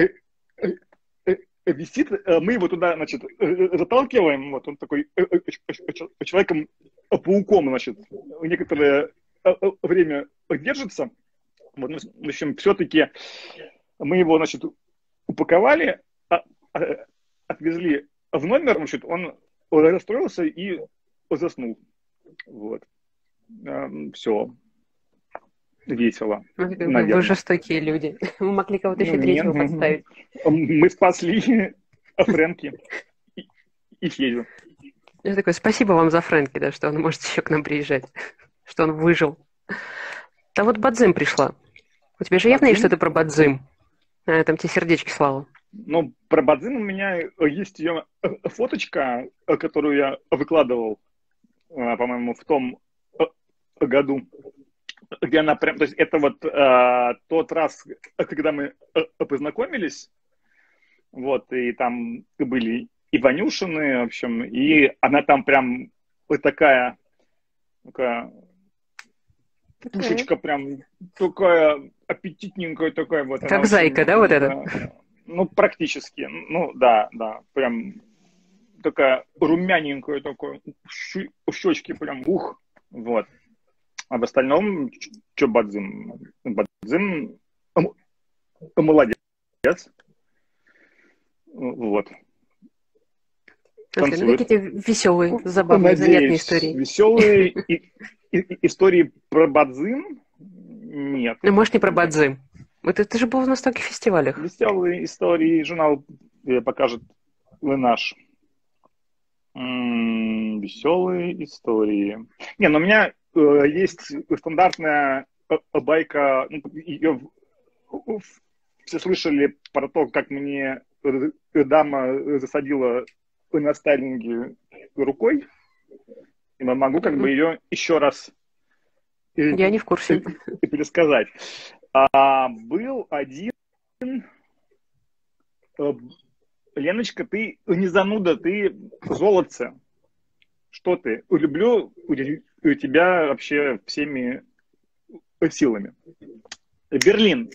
S2: висит, мы его туда, значит, заталкиваем, вот он такой человеком-пауком, значит, некоторое время держится. Вот, в общем, все-таки мы его, значит, упаковали, отвезли в номер, значит, он расстроился и заснул. Вот. Все. Весело.
S1: Вы,
S2: наверное.
S1: вы жестокие люди. Мы могли кого-то еще
S2: Ну,
S1: третьего
S2: нет.
S1: подставить.
S2: Мы спасли Фрэнки и, и Федю.
S1: Я такой, спасибо вам за Фрэнки, да, что он может еще к нам приезжать, что он выжил. Да вот Бадзим пришла. У тебя же явно есть что-то про Бадзим? А, там тебе сердечки слала.
S2: Ну, про Бадзим у меня есть ее фоточка, которую я выкладывал, по-моему, в том году, где она прям, то есть это вот э, тот раз, когда мы познакомились, вот, и там были и Ванюшины, в общем, и она там прям вот такая, такая пушечка прям такая аппетитненькая, такая вот.
S1: Как зайка, очень, да, вот это?
S2: Ну, практически, ну, да, да, прям такая румяненькая, такая, щечки прям, ух, вот. А в остальном, что Бадзим? Бадзим молодец. Вот.
S1: Танцует. Ну, какие-то веселые, забавные,
S2: Надеюсь,
S1: занятные истории.
S2: Веселые и, и, истории про Бадзим Нет.
S1: Ну, может, не про Бадзи. Это ты же был на стольких фестивалях.
S2: Веселые истории журнал покажет наш. М-м, веселые истории. Не, ну у меня э, есть стандартная э, байка. Ну, ее все слышали про то, как мне дама засадила на стайлинге рукой. И могу как бы ее еще раз
S1: Я не в курсе.
S2: пересказать. А, был один... Леночка, ты не зануда, ты золотце. Что ты? Люблю тебя вообще всеми силами. Берлин.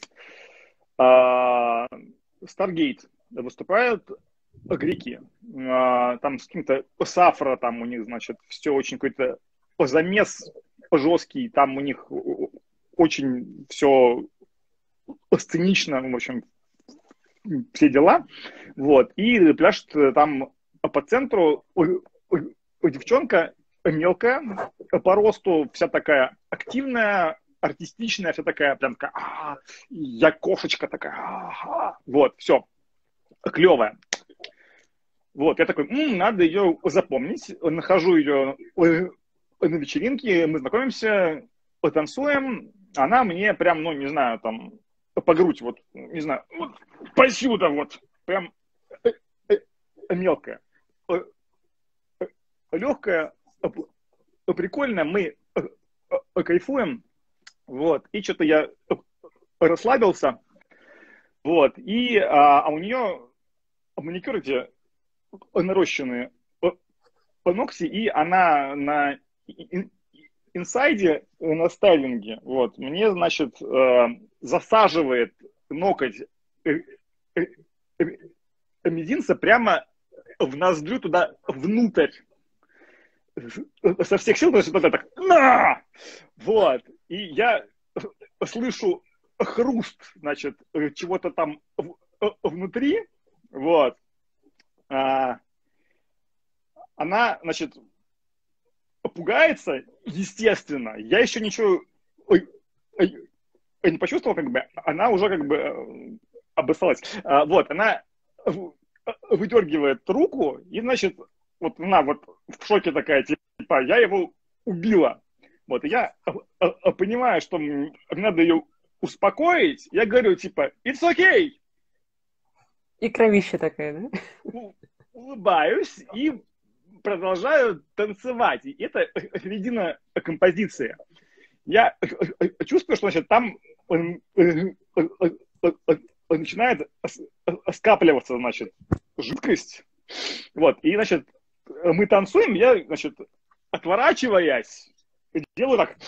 S2: Старгейт выступают греки. Там с каким-то сафра, там у них, значит, все очень какой-то замес жесткий. Там у них очень все сценично, в общем, все дела. Вот. И пляшет там по центру девчонка мелкая, по росту вся такая активная, артистичная, вся такая прям такая, а, я кошечка такая, а, вот, все, клевая. Вот, я такой, м-м, надо ее запомнить, нахожу ее на вечеринке, мы знакомимся, потанцуем, она мне прям, ну, не знаю, там, по грудь, вот, не знаю, вот, посюда вот, прям мелкая, легкая, прикольная, мы кайфуем, вот, и что-то я расслабился, вот, и, а, а у нее маникюр эти нарощенные по ногти, и она на инсайде, на стайлинге, вот, мне, значит, засаживает ноготь мизинца прямо в ноздрю туда внутрь. Со всех сил, то есть вот это так, на! Вот, и я слышу хруст, значит, чего-то там внутри, вот. А, она, значит, пугается, естественно. Я еще ничего не почувствовал, как бы, она уже как бы обоссалась. А, вот, она выдергивает руку, и, значит, вот она вот в шоке такая, типа, я его убила. Вот, и я понимаю, что надо ее успокоить. Я говорю, типа, it's okay.
S1: И кровища такая, да?
S2: Улыбаюсь и продолжаю танцевать. И это середина композиции. Я чувствую, что, значит, там начинает скапливаться, значит, жидкость. Вот, и, значит, мы танцуем, я, значит, отворачиваясь, делаю так.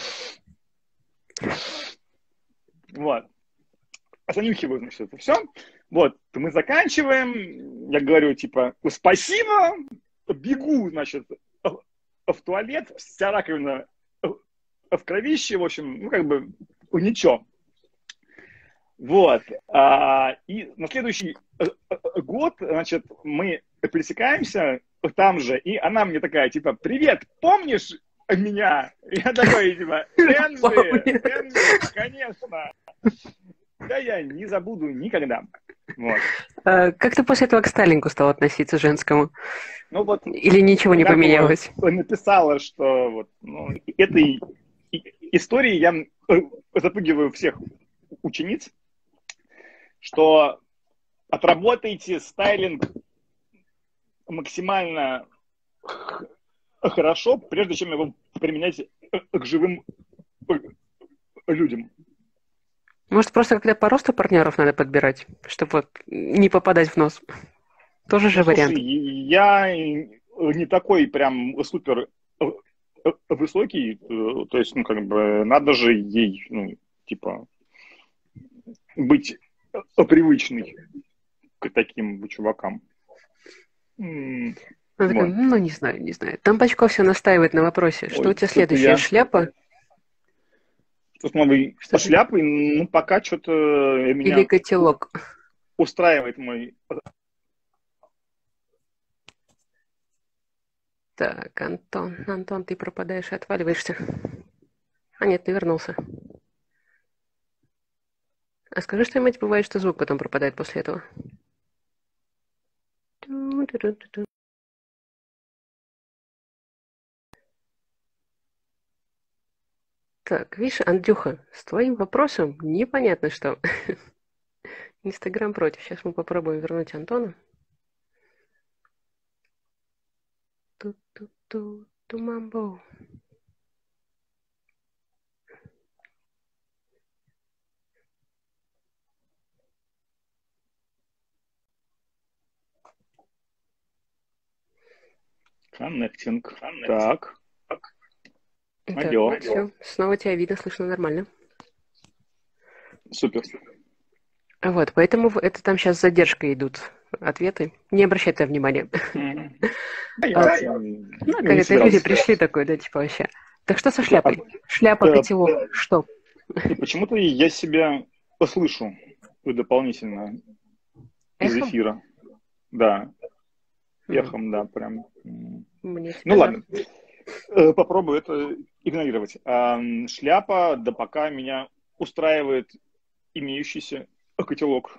S2: Вот. Занюхиваю, значит, это все. Вот, мы заканчиваем. Я говорю, типа, спасибо. Бегу, значит, в туалет, вся раковина в кровище, в общем, ну, как бы, ничего. Вот. А, и на следующий год, значит, мы пересекаемся там же, и она мне такая, типа, привет, помнишь меня? Я такой, типа, Энджи, Энджи, конечно. Да я не забуду никогда. Вот.
S1: А как ты после этого к стайлингу стал относиться женскому?
S2: Ну, вот,
S1: или ничего не поменялось?
S2: Написала, что вот, ну, этой истории я запугиваю всех учениц, что отработайте стайлинг максимально хорошо, прежде чем его применять к живым людям.
S1: Может, просто когда по росту партнеров надо подбирать, чтобы вот не попадать в нос? Тоже же
S2: ну,
S1: вариант.
S2: Слушай, я не такой прям супер высокий, то есть, ну, как бы, надо же ей, ну, типа, быть привычной к таким чувакам.
S1: Ну, такая, вот. ну, не знаю, не знаю. Там Бачков все настаивает на вопросе, Ой, что у тебя следующая я... шляпа?
S2: Что с новой что шляпой? Ну, пока что-то меня...
S1: Или котелок.
S2: Устраивает мой...
S1: Так, Антон, Антон, ты пропадаешь и отваливаешься. А нет, ты вернулся. А скажи что-нибудь, бывает, что звук потом пропадает после этого. Так, видишь, Андрюха, с твоим вопросом непонятно что. Инстаграм против. Сейчас мы попробуем вернуть Антона. Ту-ту-ту, тумамбо.
S2: Коннектинг. Так.
S1: Так,
S2: Алло.
S1: все, снова тебя видно, слышно нормально.
S2: Супер.
S1: Вот, поэтому это там сейчас с задержкой идут ответы. Не обращай на внимания.
S2: Да, я
S1: А,
S2: не
S1: ну, как это люди
S2: собирался.
S1: пришли такой, да, типа вообще. Так что со
S2: А,
S1: шляпой? Шляпа,
S2: э,
S1: котелок, что?
S2: И почему-то я себя послышу дополнительно из
S1: Эхом?
S2: эфира. Да,
S1: М,
S2: эхом, да, прям. М.
S1: Мне
S2: Ну
S1: тебя да.
S2: ладно, Э, попробую это игнорировать. А, м, шляпа, да пока меня устраивает имеющийся котелок.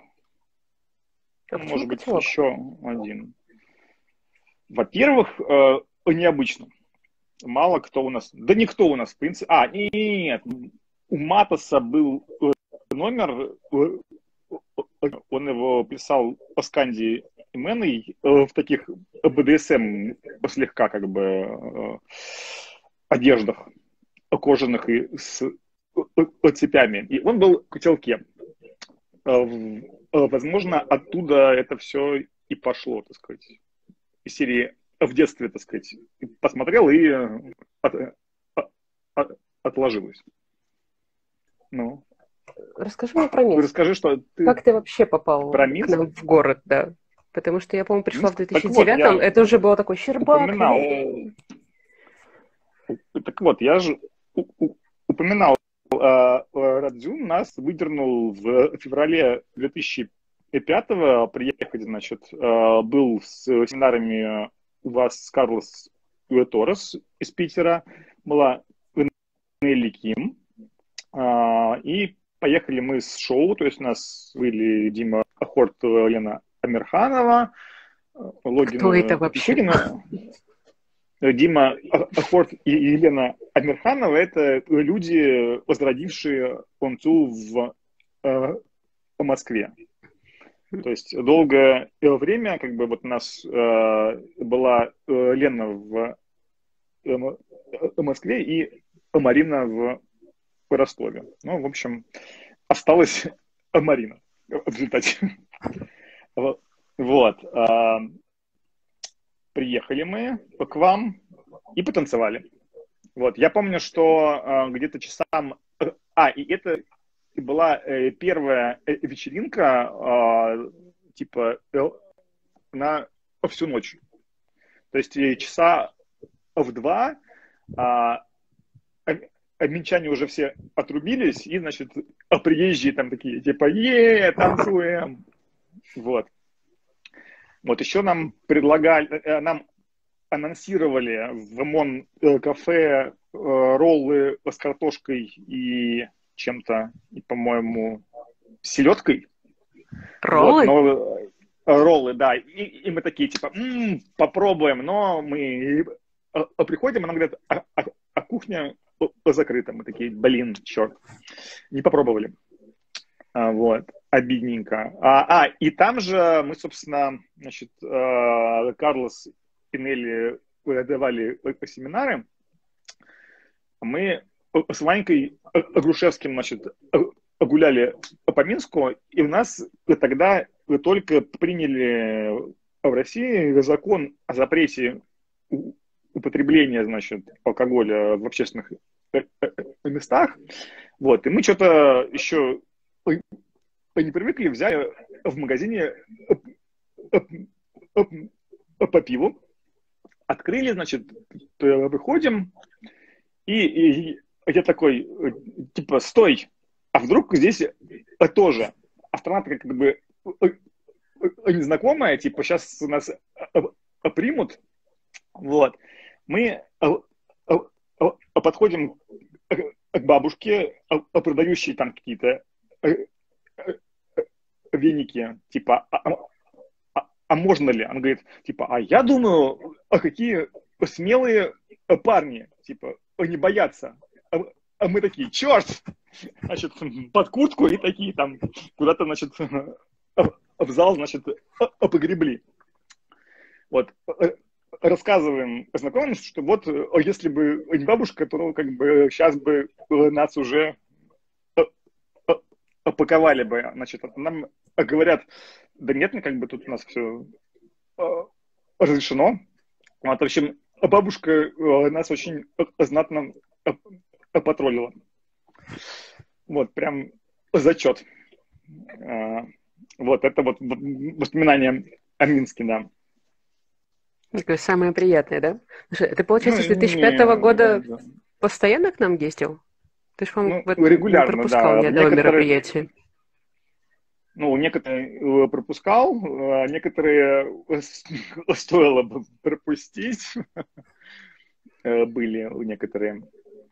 S1: А почему
S2: Может быть,
S1: котелок?
S2: еще один. Во-первых, э, необычно. Мало кто у нас, да никто у нас, в принципе. А, нет, у Матоса был э, номер, э, он его писал по сканди именой э, в таких бэ дэ эс эм слегка как бы э, одеждах кожаных и с э, цепями. И он был в котелке. Э, в- э, Возможно, оттуда это все и пошло, так сказать, из серии в детстве, так сказать, посмотрел и э, от- э, от- отложилось. Ну,
S1: Расскажи мне про Минск.
S2: расскажи, что ты
S1: Как ты вообще попал
S2: про
S1: к
S2: Минск.
S1: нам в город, да? Потому что я, по-моему, пришла в
S2: Минск. Так вот,
S1: две тысячи девятом,
S2: я
S1: это уже было такой Щербак,
S2: упоминал,
S1: эй!
S2: так вот, я же у- у- упоминал, э, Радзюн нас выдернул в феврале две тысячи пятого приехать, значит, э, был с семинарами у вас с Карлос Торрес из Питера, была Нелли Ким, а, и поехали мы с шоу, то есть у нас были Дима Ахорт, Лена Амирханова,
S1: Кто это
S2: Логина
S1: вообще?
S2: Пичугина. Дима Ахорт и Елена Амирханова — это люди, возродившие Онцу в э, Москве. То есть долгое время как бы вот у нас э, была э, Лена в э, Москве и Марина в Ростове. Ну, в общем, осталась Марина в результате. Вот. А, приехали мы к вам и потанцевали. Вот. Я помню, что а, где-то часам... А, и это была э, первая э, вечеринка, а, типа, э, на всю ночь. То есть э, часа в два а, а минчане уже все отрубились, и, значит, а приезжие там такие, типа, е, танцуем. Вот. Вот еще нам предлагали, нам анонсировали в МОН кафе роллы с картошкой и чем-то, и, по-моему, селедкой. Вот,
S1: Роллы?
S2: но роллы, да. И, и мы такие, типа, м-м, попробуем, но мы приходим, и нам говорят, а, а, а кухня закрыта. Мы такие, блин, черт, не попробовали. А, вот, обидненько. А, а, и там же мы, собственно, значит, э, Карлос и Нелли давали семинары. Мы с Ванькой Грушевским, значит, гуляли по Минску, и у нас тогда только приняли в России закон о запрете употребления, значит, алкоголя в общественных местах. Вот, и мы что-то еще не привыкли, взяли в магазине по пиву, открыли, значит, выходим, и, и я такой, типа, стой, а вдруг здесь тоже? А страна как бы незнакомая, типа, сейчас нас примут. Вот. Мы подходим к бабушке, продающей там какие-то веники, типа, а, а, а можно ли? Он говорит, типа, а я думаю, а какие смелые парни, типа, не боятся. А, а мы такие, черт! Значит, под куртку и такие там куда-то, значит, в зал, значит, погребли. Вот, рассказываем знакомым, что вот, если бы не бабушка, то как бы сейчас бы нас уже опаковали бы. Значит, нам говорят, да нет, ну как бы тут у нас все разрешено. Вот, в общем, бабушка нас очень знатно потроллила. Вот, прям зачет. Вот, это вот воспоминания о Минске, да.
S1: Такое самое приятное, да? Слушай, ты, получается, ну, с две тысячи пятого не, года да, да. постоянно к нам ездил? Ты же, по-моему, ну,
S2: регулярно,
S1: не пропускал
S2: да.
S1: ни одного некоторые... мероприятия.
S2: Ну, некоторые пропускал, а некоторые стоило бы пропустить. Были некоторые.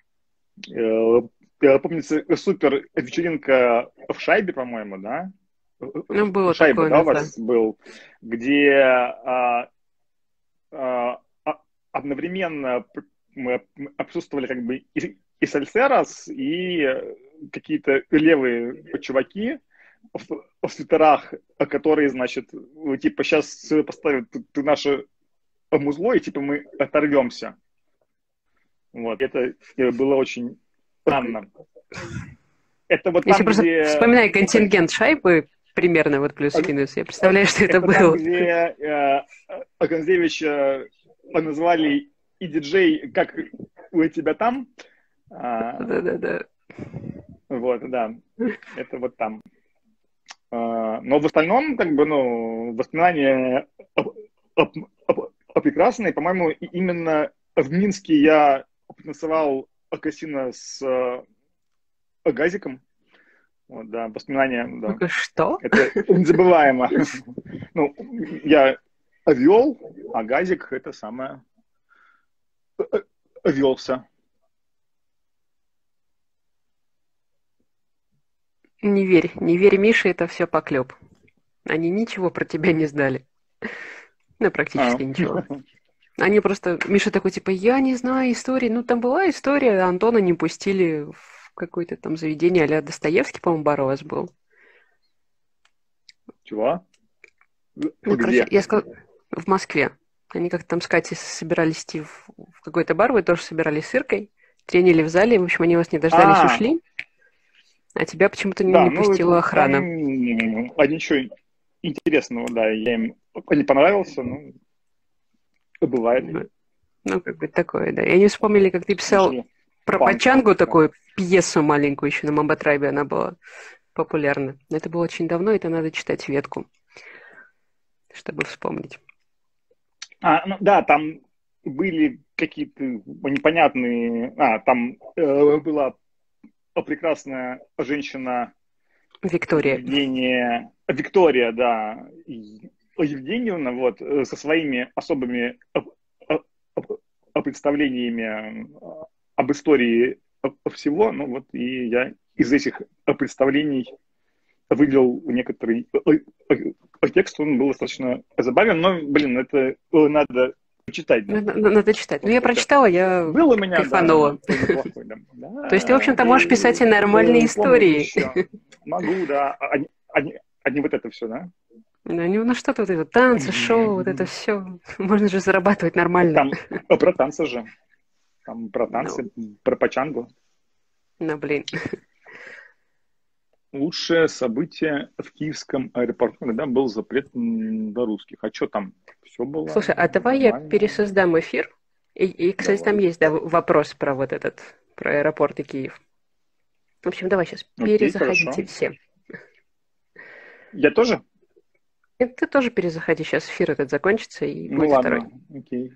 S2: Помнится, супер вечеринка в Шайбе, по-моему, да?
S1: Ну, было
S2: Шайба,
S1: такое,
S2: да, у вас да. был, где а, а, одновременно мы присутствовали как бы и, и Сальсерас, и какие-то левые чуваки в, в свитерах, которые, значит, типа, сейчас поставят ты наше музло, и типа мы оторвемся. Вот, это было очень странно. Это вот
S1: Если
S2: там,
S1: просто
S2: где...
S1: вспоминай контингент Шайбы, примерно вот плюс-минус, я представляю, что это, это было.
S2: Там, где э, Аганзевича назвали и диджей, как у тебя там.
S1: Да-да-да.
S2: Вот, да. Это вот там. А, но в остальном, как бы, ну, воспоминания прекрасные. По-моему, именно в Минске я танцевал кассино с Газиком. Вот, да, воспоминания, да.
S1: Ну-ка, что?
S2: Это незабываемо. Ну, я вел, а Газик это самое велся.
S1: Не верь, не верь, Миша, это все поклеп. Они ничего про тебя не знали. Ну, практически а. ничего. Они просто... Миша такой, типа, я не знаю истории. Ну, там была история, Антона не пустили в какое-то там заведение а-ля Достоевский, по-моему, бар у вас был.
S2: Чего?
S1: Ну, короче, я сказала, в Москве. Они как-то там с Катей собирались идти в, в какой-то бар, вы тоже собирались с Иркой, тренили в зале, в общем, они вас не дождались, А-а-а. ушли, а тебя почему-то да, не ну, пустила это, охрана.
S2: Там, а ничего интересного, да, я им не понравился, ну, бывает.
S1: Ну, как бы такое, да. И они вспомнили, как ты писал Слушай, про панк, Пачангу, да. такую пьесу маленькую, еще на Мамбатрайбе она была популярна. Это было очень давно, это надо читать ветку, чтобы вспомнить.
S2: А, ну, да, там были какие-то непонятные... А, там э, была прекрасная женщина...
S1: Виктория.
S2: Евгения... Виктория, да. Евгеньевна, вот, со своими особыми представлениями об истории всего. Ну, вот, и я из этих представлений вывел некоторый текст, он был достаточно забавен, но, блин, это надо читать. Да?
S1: Надо, надо читать. Ну, я прочитала, я
S2: был у меня,
S1: кайфанула.
S2: Да, неплохой, да. Да,
S1: то есть ты, в общем-то, можешь писать и нормальные истории.
S2: Могу, да. А не, а, не, а не вот это все, да?
S1: Ну, ну что-то вот это, танцы, шоу, вот это все. Можно же зарабатывать нормально.
S2: Там про танцы же. Там про танцы, no. про Пачангу.
S1: Ну, блин.
S2: Лучшее событие в Киевском аэропорту, когда был запрет на русских. А что там? Все было.
S1: Слушай, а давай нормально. Я пересоздам эфир. И, и кстати, давай. Там есть да, вопрос про вот этот, про аэропорт и Киев. В общем, давай сейчас Окей, перезаходите хорошо. Все.
S2: Я тоже?
S1: И ты тоже перезаходи, сейчас эфир этот закончится и
S2: ну,
S1: будет
S2: ладно.
S1: второй.
S2: Окей.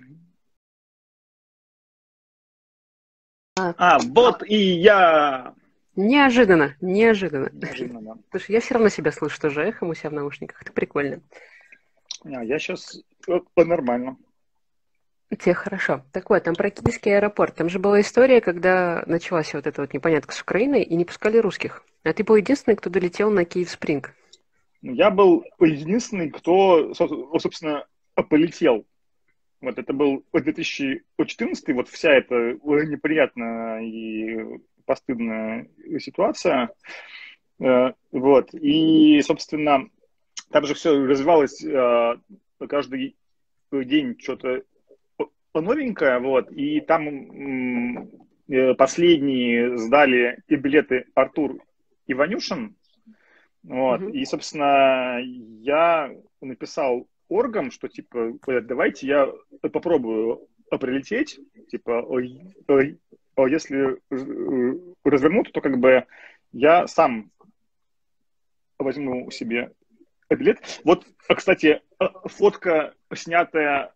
S2: А, а, вот и я!
S1: Неожиданно, неожиданно.
S2: Неожиданно, да.
S1: Слушай, я все равно себя слышу тоже эхом у себя в наушниках. Это прикольно.
S2: А, я сейчас нормально.
S1: Тебе хорошо. Так вот, там про Киевский аэропорт. Там же была история, когда началась вот эта вот непонятка с Украиной, и не пускали русских. А ты был единственный, кто долетел на Киев-Спринг.
S2: Я был единственный, кто, собственно, полетел. Вот это был две тысячи четырнадцатый, вот вся эта неприятная и постыдная ситуация. Вот. И, собственно, там же все развивалось каждый день что-то новенькое, вот. И там последние сдали билеты Артур и Ванюшин. Вот. Mm-hmm. И, собственно, я написал оргам, что, типа, давайте я попробую прилететь, типа, если развернут, то, как бы, я сам возьму себе билет. Вот, кстати, фотка, снятая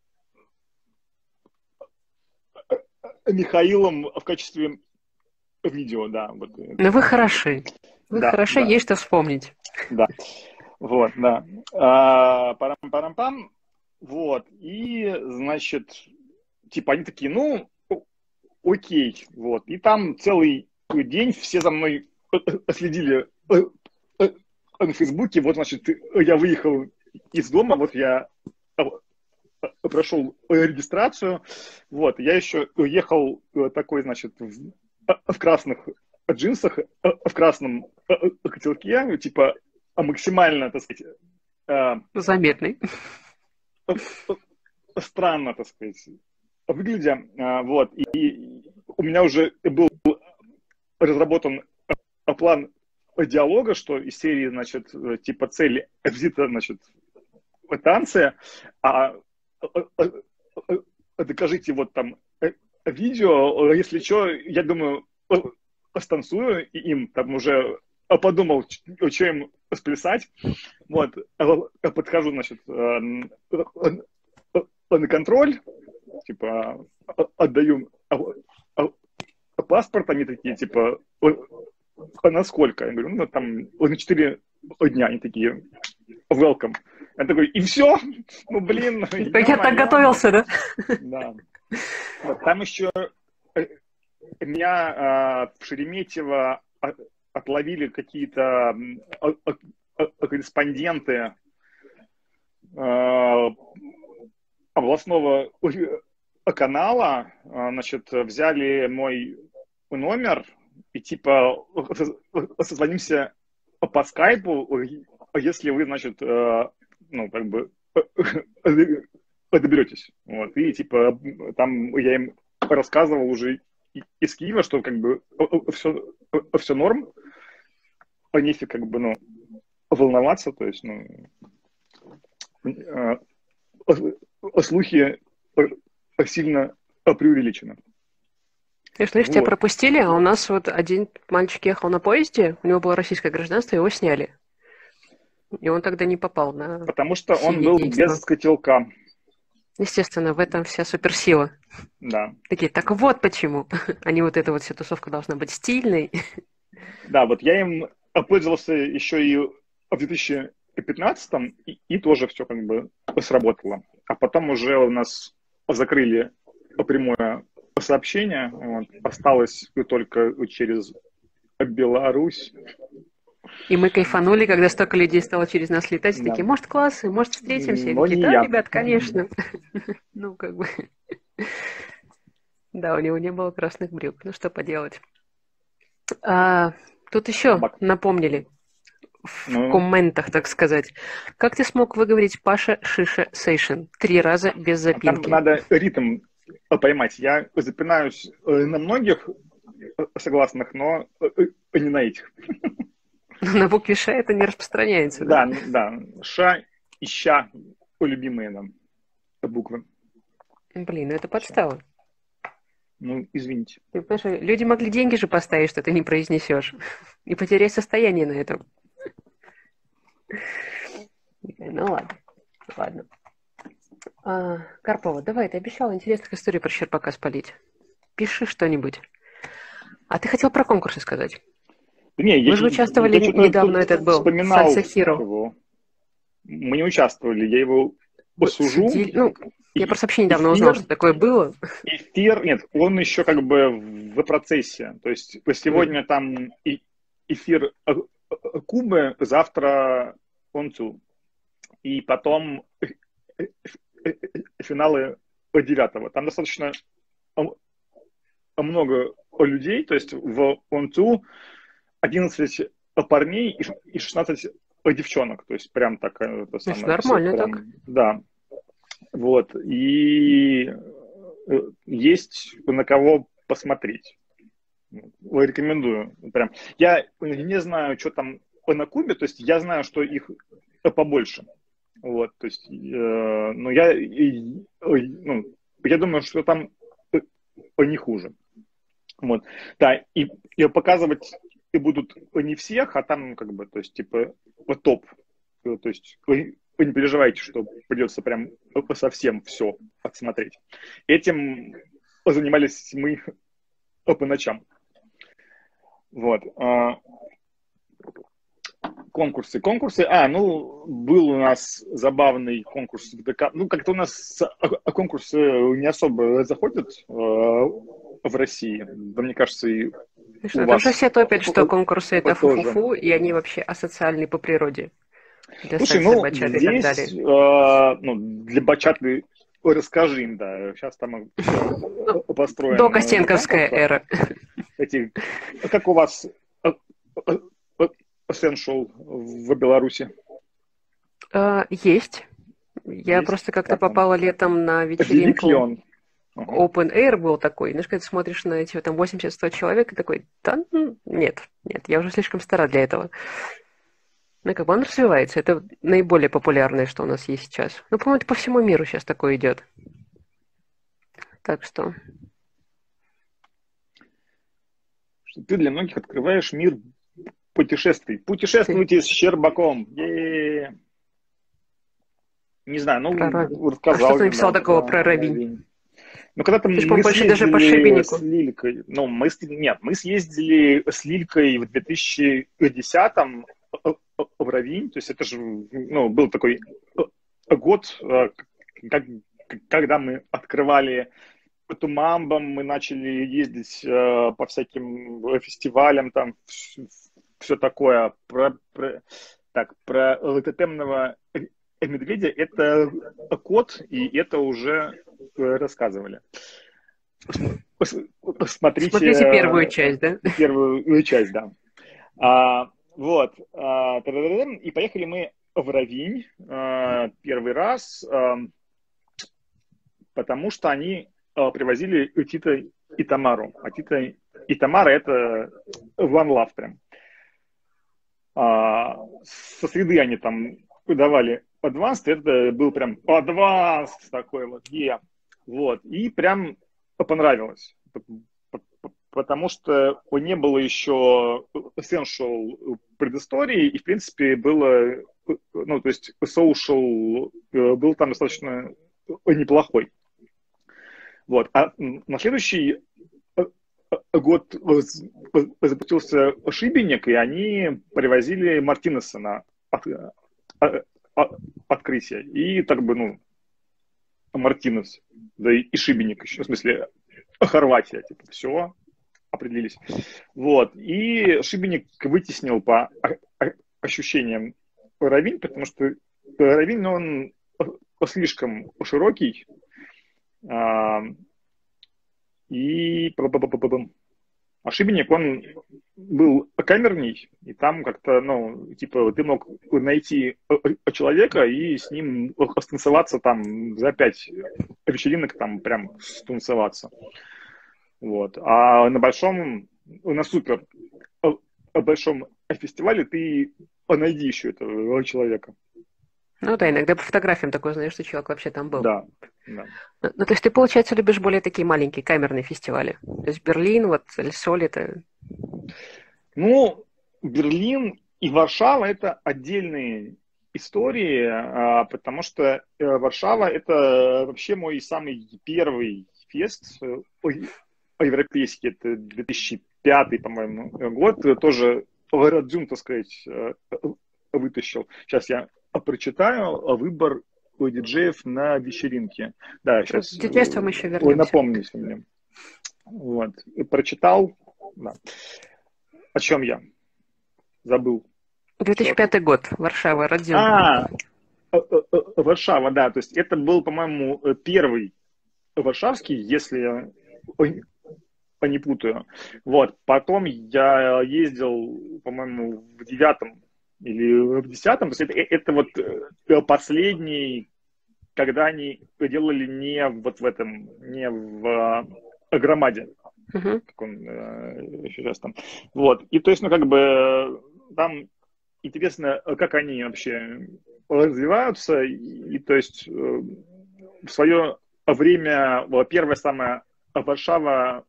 S2: Михаилом в качестве видео, да. Вот.
S1: Ну, вы хороши. Вы да, хороши, да. Есть что вспомнить.
S2: Да. Вот, да. А, парам-парам-пам. Вот. И, значит, типа они такие, ну, окей. Вот. И там целый день все за мной следили на Фейсбуке. Вот, значит, я выехал из дома, вот я прошел регистрацию. Вот. Я еще ехал такой, значит, в, в красных джинсах, в красном котелке, типа, максимально, так сказать...
S1: Заметный.
S2: Странно, так сказать, выглядя. Вот. И у меня уже был разработан план диалога, что из серии, значит, типа цель визита, значит, танцы, а докажите вот там видео, если что, я думаю, станцую им, там уже подумал, что им сплясать. Вот, подхожу, значит, на контроль, типа, отдаю паспорт, они такие, типа, а на сколько? Я говорю, ну, там, на четыре дня, они такие, welcome. Я такой, и все? Ну, блин.
S1: Как я так готовился, да?
S2: Да. Вот, там еще меня а, в Шереметьево отловили какие-то а, а, корреспонденты а, областного канала, а, значит, взяли мой номер и типа созвонимся по скайпу, если вы, значит, ну, как бы доберетесь. Вот. И типа там я им рассказывал уже из Киева, что как бы все, все норм, а нефиг как бы, ну, волноваться, то есть, ну, слухи сильно преувеличены.
S1: Ты слышишь, вот. Тебя пропустили, а у нас вот один мальчик ехал на поезде, у него было российское гражданство, его сняли. И он тогда не попал на...
S2: Потому что он был без котелка.
S1: Естественно, в этом вся суперсила.
S2: Да.
S1: Такие, так вот почему. А не вот эта вот вся тусовка должна быть стильной.
S2: Да, вот я им пользовался еще и в две тысячи пятнадцатом, и, и тоже все как бы сработало. А потом уже у нас закрыли прямое сообщение. Вот. Осталось только через Беларусь.
S1: И мы кайфанули, когда столько людей стало через нас летать. Да. Такие, может, классы, может, встретимся? И такие, да, я. Ребят, конечно. Ну, как бы... Да, у него не было красных брюк. Ну, что поделать. А, тут еще напомнили в ну... комментах, так сказать. Как ты смог выговорить Паша Шиша Сейшин три раза без запинки?
S2: Там надо ритм поймать. Я запинаюсь на многих согласных, но не на этих.
S1: На букве Ш это не распространяется, да?
S2: Да, да. Ш и Ща любимые нам буквы.
S1: Блин, ну это подстава.
S2: Ну, извините.
S1: Ты понимаешь, люди могли деньги же поставить, что ты не произнесешь. И потерять состояние на этом. Ну ладно. Ладно. А, Карпова, давай, ты обещала интересных историй про Щербака спалить. Пиши что-нибудь. А ты хотел про конкурсы сказать.
S2: Не,
S1: Вы же участвовали я недавно, этот был, Salsa Hero.
S2: Мы не участвовали, я его посужу.
S1: Судили, ну, я просто вообще недавно узнал, что такое было.
S2: Эфир, нет, он еще как бы в процессе. То есть сегодня там эфир Кубы, завтра он two. И потом финалы девятого. Там достаточно много людей, то есть в он two одиннадцать парней и шестнадцать девчонок. То есть прям так это самое.
S1: Нормально
S2: прям,
S1: так.
S2: Да. Вот. И есть на кого посмотреть. Рекомендую. Прям. Я не знаю, что там на Кубе, то есть я знаю, что их побольше. Вот, то есть, э, но я, э, ну, я думаю, что там не хуже. Вот. Да, и, и показывать и будут не всех, а там как бы, то есть, типа, топ. То есть, вы, вы не переживайте, что придется прям совсем все отсмотреть. Этим занимались мы по ночам. Вот. Конкурсы. Конкурсы. А, ну, был у нас забавный конкурс в ДК. Ну, как-то у нас конкурсы не особо заходят э, в России. Да, мне кажется, и
S1: И что,
S2: у
S1: там
S2: вас
S1: же все топят, что конкурсы это
S2: тоже.
S1: фу-фу-фу, и они вообще асоциальны по природе. Для
S2: Слушай,
S1: сальсы,
S2: ну,
S1: бачаты и так
S2: здесь,
S1: далее.
S2: э, ну, для бачаты расскажи им, да. Сейчас там
S1: Ну,
S2: построено.
S1: до Костенковская эра.
S2: Эти, как у вас Essential в Беларуси?
S1: Uh, есть. Я
S2: Есть?
S1: просто как-то
S2: Как он?
S1: попала летом на
S2: Велик ли
S1: вечеринку.
S2: он? Ага.
S1: Open Air был такой. Знаешь, когда ты смотришь на эти там восемьдесят-сто человек и такой, да, ну, нет, нет, я уже слишком стара для этого. Ну, как бы он развивается. Это наиболее популярное, что у нас есть сейчас. Ну, по-моему, это по всему миру сейчас такое идет. Так что...
S2: Что ты для многих открываешь мир путешествий. Путешествуйте
S1: Ты...
S2: с Щербаком. Е-е-е. Не знаю, ну,
S1: Про
S2: рассказал.
S1: А что ты написал
S2: Да,
S1: такого
S2: про
S1: про Равинь?
S2: Равинь. Ну, когда-то
S1: Ты же,
S2: мы
S1: по-моему, больше даже по
S2: съездили
S1: шибенику.
S2: с Лилькой. Ну, мы, нет, мы съездили с Лилькой в две тысячи десятом в Равинь. То есть это же, ну, был такой год, как, когда мы открывали Тумамбом, мы начали ездить э, по всяким фестивалям, там все такое. Про, про, так, про тотемного медведя это кот, и это уже рассказывали. Смотрите,
S1: Смотрите первую часть, да?
S2: Первую часть, да. А, вот. А, и поехали мы в Равинь а, первый раз, а, потому что они привозили Тита и Тамару. А Тита и Тамара это One Love прям. А, со среды они там давали Advanced, это был прям Advanced такой вот, yeah. Вот. И прям понравилось. Потому что не было еще Essential предыстории, и, в принципе, было, ну, то есть Social был там достаточно неплохой. Вот. А на следующий год запустился Шибеник, и они привозили Мартинеса на от, от, от, открытие. И так бы, ну, Мартинес, да и, и Шибеник еще, в смысле, Хорватия, типа, все, определились. Вот. И Шибеник вытеснил по ощущениям Равинь, потому что Равинь, ну, он слишком широкий, и Ошибенник, он был камерный, и там как-то, ну, типа, ты мог найти человека и с ним станцеваться там за пять вечеринок, там прям станцеваться. Вот. А на большом, на супер большом фестивале ты найди еще этого человека.
S1: Ну да, иногда по фотографиям такое знаешь, что человек вообще там был.
S2: Да, да.
S1: Ну, ну, то есть ты, получается, любишь более такие маленькие камерные фестивали? То есть Берлин, вот, Соль это...
S2: Ну, Берлин и Варшава – это отдельные истории, потому что Варшава – это вообще мой самый первый фест европейский. Это две тысячи пятый, по-моему, год. Тоже Радзюм, так сказать, вытащил. Сейчас я прочитаю выбор диджеев на вечеринке. Да, сейчас
S1: К диджействам еще вернемся.
S2: Вы напомните мне. Вот. И прочитал. Да. О чем я? Забыл. Черт.
S1: две тысячи пятый год, Варшава, Родион.
S2: А, э, э, э, Варшава, да. То есть это был, по-моему, э, первый варшавский, если я ой, не путаю. Вот. Потом я ездил, по-моему, в девятом или в десятом. То есть это, это вот э, последний, когда они делали не вот в этом, не в э, Громаде,
S1: Мгм.
S2: как он э, сейчас там. Вот. И то есть, ну, как бы э, там интересно, как они вообще развиваются. И, и то есть э, в свое время была первая самая Варшава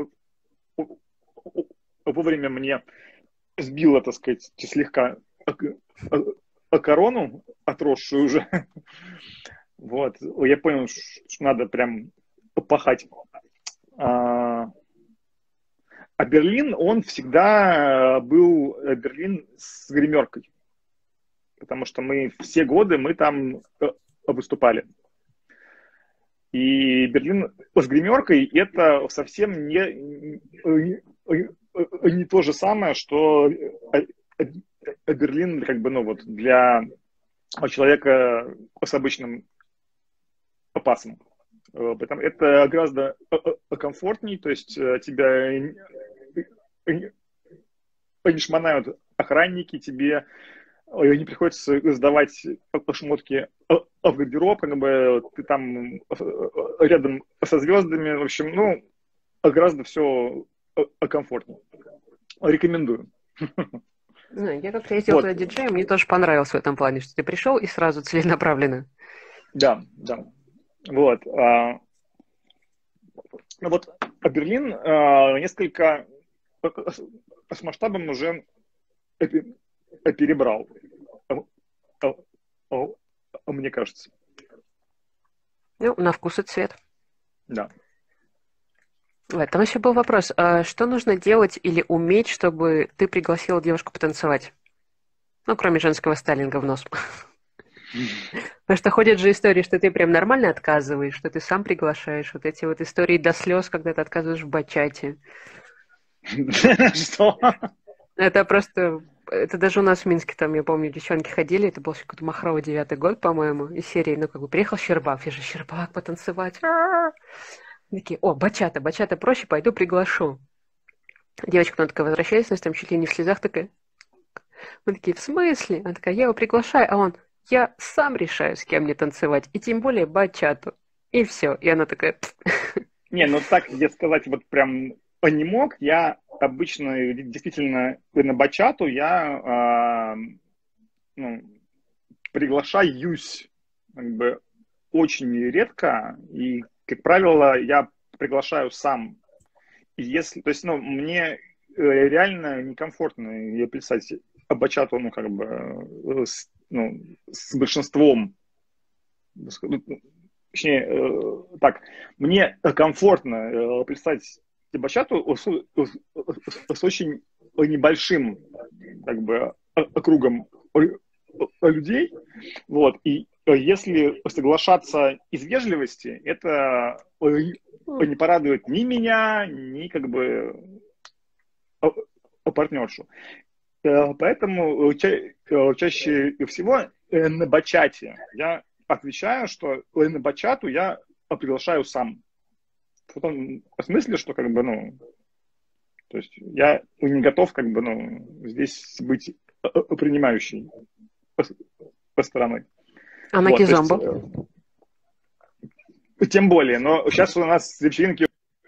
S2: вовремя мне сбила, так сказать, слегка корону, отросшую уже. Вот. Я понял, что надо прям пахать. А, а Берлин, он всегда был Берлин с гримеркой. Потому что мы все годы мы там выступали. И Берлин с гримеркой это совсем не, не, не то же самое, что Берлин как бы, ну вот для человека с обычным пасом. Поэтому это гораздо комфортнее, то есть тебя не шмонают охранники, тебе не приходится сдавать шмотки в гардероб, как бы ты там рядом со звездами, в общем, ну, гораздо все комфортнее. Рекомендую.
S1: Ну, я как-то ездила
S2: Вот,
S1: туда диджеем, мне тоже понравилось в этом плане, что ты пришел и сразу целенаправленно.
S2: да, да. Вот. А, ну вот а Берлин а, несколько с масштабом уже перебрал, мне кажется.
S1: Ну, на вкус и цвет.
S2: Да.
S1: Вот, там еще был вопрос, а что нужно делать или уметь, чтобы ты пригласила девушку потанцевать? Ну, кроме женского стайлинга в нос. Потому что ходят же истории, что ты прям нормально отказываешь, что ты сам приглашаешь. Вот эти вот истории до слез, когда ты отказываешь в бачате.
S2: Что?
S1: Это просто... Это даже у нас в Минске, там, я помню, девчонки ходили, это был какой-то махровый девятый год, по-моему, из серии, ну, как бы, приехал Щербак, я же Щербак потанцевать. Такие, о, бачата, бачата проще, пойду приглашу. Девочка, она такая возвращается, там чуть ли не в слезах такая. Мы такие, в смысле? Она такая, я его приглашаю, а он, я сам решаю, с кем мне танцевать, и тем более бачату. И все. И она такая,
S2: Не, ну так я сказать вот прям не мог. Я обычно действительно на бачату я а, ну, приглашаюсь как бы очень редко. И, как правило, я приглашаю сам. И если, то есть, ну, мне э, реально некомфортно ее писать бачату, ну, как бы, э, с, ну, с большинством, точнее, э, так, мне комфортно э, представить бачату с, с, с очень небольшим, как бы, кругом людей, вот, и если соглашаться из вежливости, это не порадует ни меня, ни, как бы, партнершу. Поэтому ча- чаще всего на бачате я отвечаю, что на бачату я приглашаю сам. В том смысле, что как бы, ну, то есть я не готов как бы, ну, здесь быть принимающей стороной.
S1: а на
S2: Вот, то есть
S1: кизомбо?
S2: тем более, но сейчас у нас вечеринки.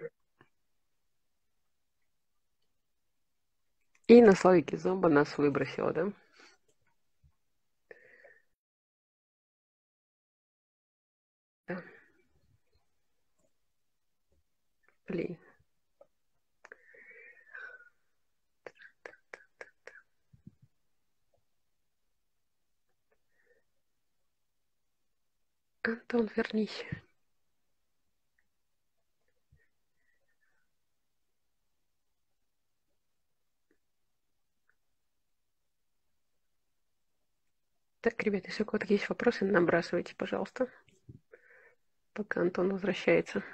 S1: И на слове кизомбо нас выбросило, да? Да. Блин. Антон, вернись. Так, ребята, если у кого-то есть вопросы, набрасывайте, пожалуйста, пока Антон возвращается.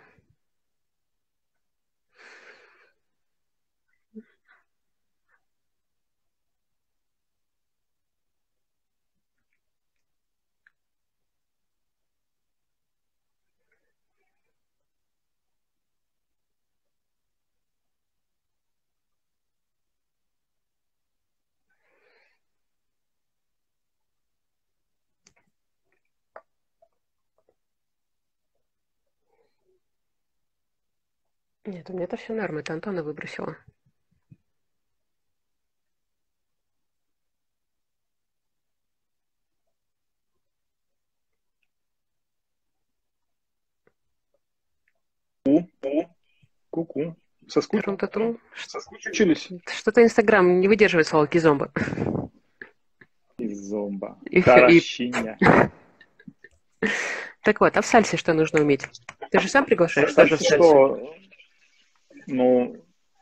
S1: Нет, у меня это все норм, это Антона выбросила.
S2: Ку-ку.
S1: Трум-та-трум.
S2: Соскучились?
S1: Что-то Инстаграм не выдерживает слова кизомба.
S2: Кизомба.
S1: И, и... Так вот, а в сальсе что нужно уметь? Ты же сам приглашаешь тоже в сальсу?
S2: Что? Ну,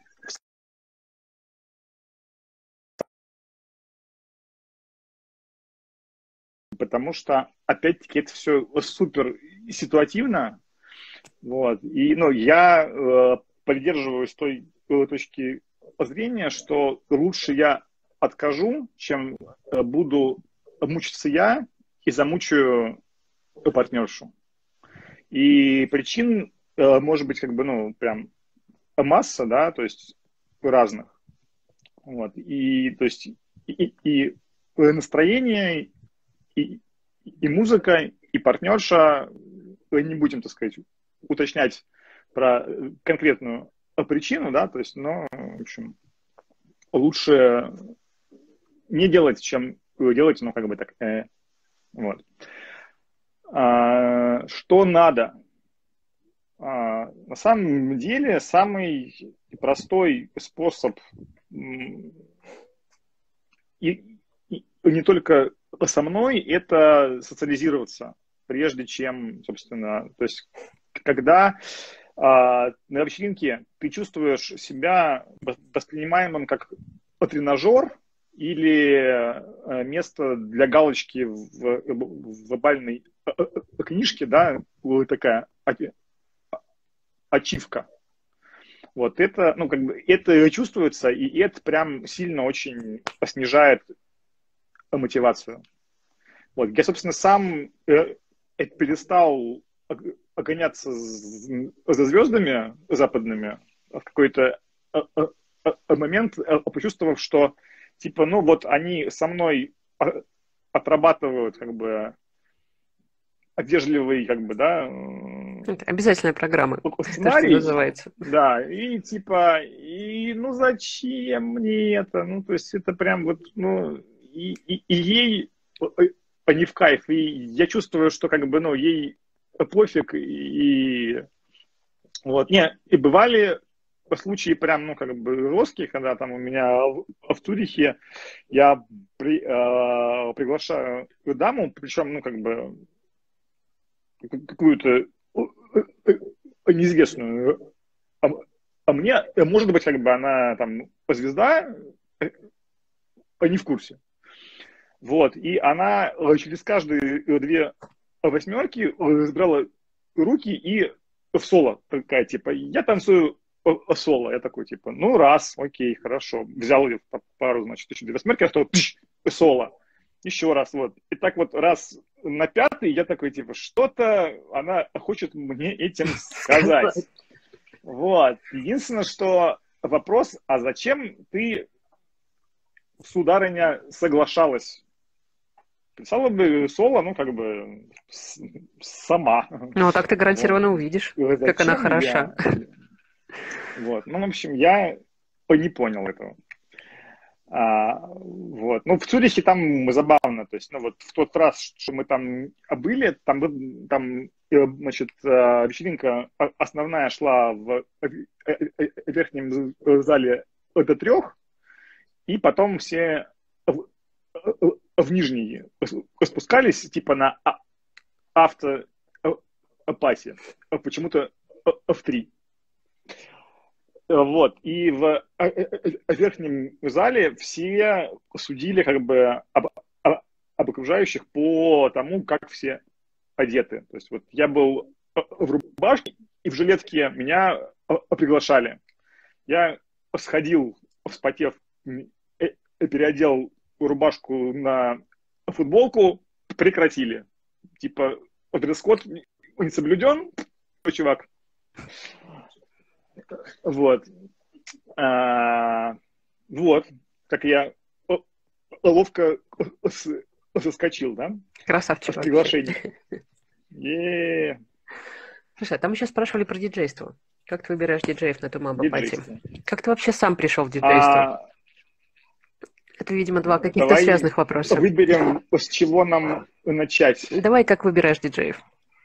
S2: потому что, опять-таки, это все супер ситуативно. Вот. И, ну, я э, придерживаюсь той э, точки зрения, что лучше я откажу, чем э, буду мучиться я и замучаю партнершу. И причин э, может быть как бы, ну, прям масса, да, то есть разных. Вот. И, то есть, и, и настроение, и, и музыка, и партнерша, не будем, так сказать, уточнять про конкретную причину, да, то есть, но, в общем, лучше не делать, чем делать, ну, как бы так, э, вот. А, что надо? А, на самом деле, самый простой способ и, и не только со мной, это социализироваться, прежде чем, собственно, то есть, когда а, на вечеринке ты чувствуешь себя воспринимаемым как тренажер или место для галочки в, в бальной книжке, да, такая ачивка. Вот это, ну, как бы, это чувствуется, и это прям сильно очень снижает мотивацию. Вот. Я, собственно, сам э, перестал гоняться за звездами западными в какой-то момент, почувствовав, что, типа, ну, вот они со мной отрабатывают, как бы, вежливый, как бы, да,
S1: это обязательная программа,
S2: сценарий,
S1: то, что называется.
S2: Да, и типа, и ну зачем мне это? Ну, то есть это прям вот, ну, и, и, и ей не в кайф, и я чувствую, что как бы, ну, ей пофиг, и вот, не, и бывали случаи прям, ну, как бы жесткие, когда там у меня в Цюрихе я при, э, приглашаю даму, причем, ну, как бы какую-то неизвестную, а, а мне, может быть, как бы она там звезда, а не в курсе. Вот, и она через каждые две восьмерки разбирала руки и в соло такая, типа, я танцую соло. Я такой, типа, ну, раз, окей, хорошо. Взял ее пару, значит, еще две восьмерки, а то соло. Еще раз, вот. И так вот раз на пятый я такой, типа, что-то она хочет мне этим сказать. Вот. Единственное, что вопрос, а зачем ты, сударыня, соглашалась? Писала бы соло, ну, как бы, сама.
S1: Ну, а так ты гарантированно вот. Увидишь, зачем как она хороша.
S2: Я... Вот. Ну, в общем, я не понял этого. А, вот. Ну, в Цюрихе там забавно, то есть, ну, вот в тот раз, что мы там были, там, там значит, вечеринка основная шла в верхнем зале до трех, и потом все в, в нижний спускались, типа на автопасе, почему-то в три. Вот, и в верхнем зале все судили как бы об, об окружающих по тому, как все одеты. То есть вот я был в рубашке и в жилетке, меня приглашали. Я сходил, вспотев, переодел рубашку на футболку, прекратили. Типа, дресс-код не соблюден, чувак. Вот. А, вот. Как я ловко заскочил, да?
S1: Красавчик.
S2: С приглашением. Е-е-е.
S1: Слушай, а там еще спрашивали про диджейство. Как ты выбираешь диджеев на Тумамбо пати?
S2: диджействе.
S1: Как ты вообще сам пришел в диджейство?
S2: А,
S1: Это, видимо, два каких-то
S2: давай
S1: связанных вопроса.
S2: выберем, с чего нам начать.
S1: Давай, как выбираешь диджеев?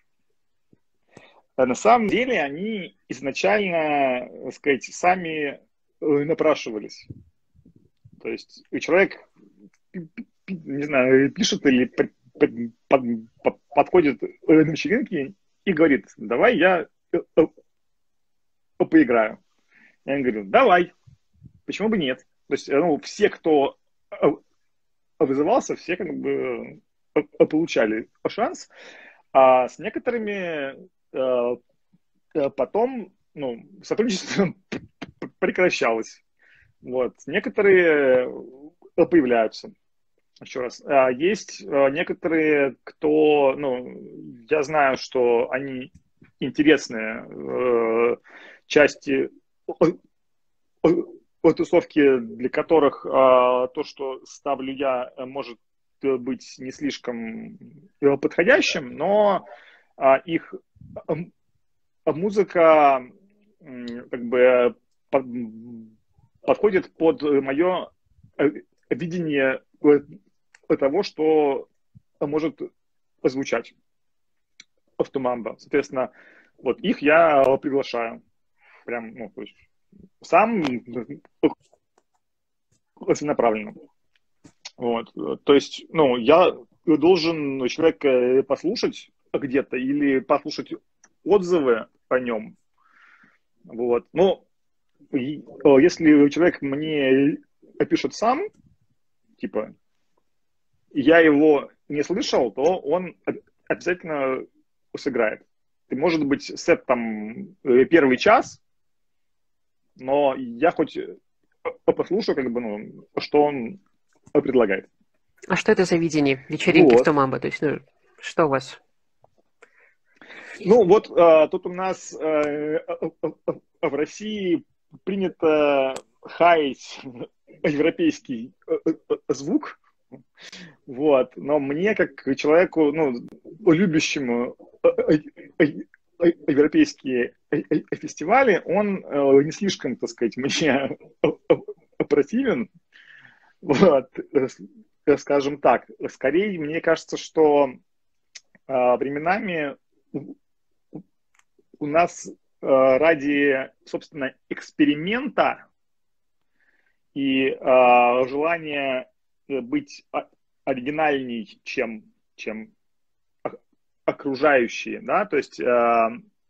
S2: На самом деле они изначально, так сказать, сами напрашивались. То есть человек, не знаю, пишет или подходит на вечеринке и говорит, давай я поиграю. Я говорю, давай, почему бы нет? То есть ну, все, кто вызывался, все как бы получали шанс, а с некоторыми потом ну, сотрудничество прекращалось. Вот. Некоторые появляются. Еще раз. Есть некоторые, кто, ну, я знаю, что они интересные части тусовки, для которых то, что ставлю я, может быть не слишком подходящим, но их музыка как бы подходит под мое видение того, что может звучать в Тумамбо. Соответственно, вот их я приглашаю. Прям, ну, то есть сам целенаправленно. Вот. То есть, ну, я должен человека послушать где-то или послушать отзывы о нем. Вот. Но если человек мне пишет сам, типа, я его не слышал, то он обязательно сыграет. И может быть сет там первый час, но я хоть послушаю, как бы, ну, что он предлагает.
S1: А что это за видение вечеринки
S2: вот.
S1: в Тумамбо? То есть, ну, что у вас?
S2: Ну, вот а, тут у нас а, в России принято хаять европейский звук, вот, но мне, как человеку, ну, любящему европейские фестивали, он не слишком, так сказать, мне противен, вот, скажем так. Скорее, мне кажется, что временами у нас ради, собственно, эксперимента и желания быть оригинальней, чем, чем окружающие, да, то есть э,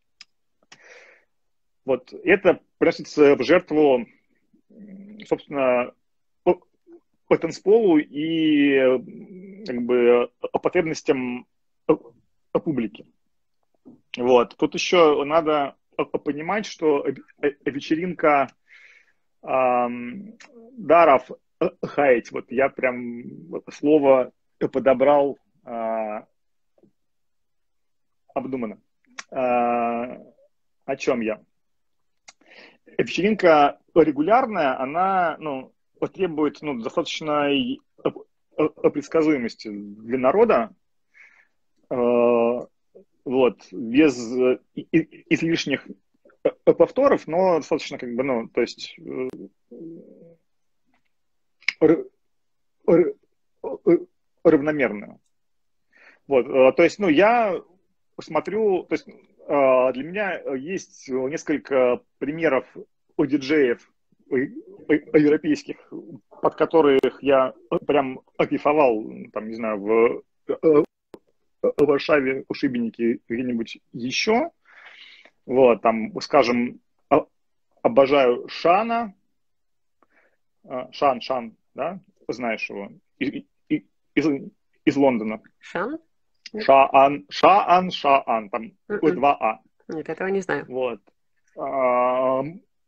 S2: вот это приносится в жертву, собственно, по танцполу и как бы потребностям публики. Вот. Тут еще надо понимать, что вечеринка э, даров хаять, вот я прям слово подобрал э, обдуманно. Э, о чем я? Вечеринка регулярная, она ну, требует ну, достаточной предсказуемости для народа. Э, вот, без излишних повторов, но достаточно как бы, ну, то есть равномерную. Вот, то есть, ну, я смотрю, то есть для меня есть несколько примеров у диджеев европейских, под которых я прям кайфовал, там, не знаю, в, в Варшаве, у Шибеники, где-нибудь еще. Вот, там, скажем, обожаю Шана. Шан, Шан, да? Знаешь его? Из, из, из Лондона.
S1: Шан?
S2: Шаан, Шаан, Шаан, там
S1: Mm-mm.
S2: два А.
S1: Нет, этого не знаю.
S2: Вот. А,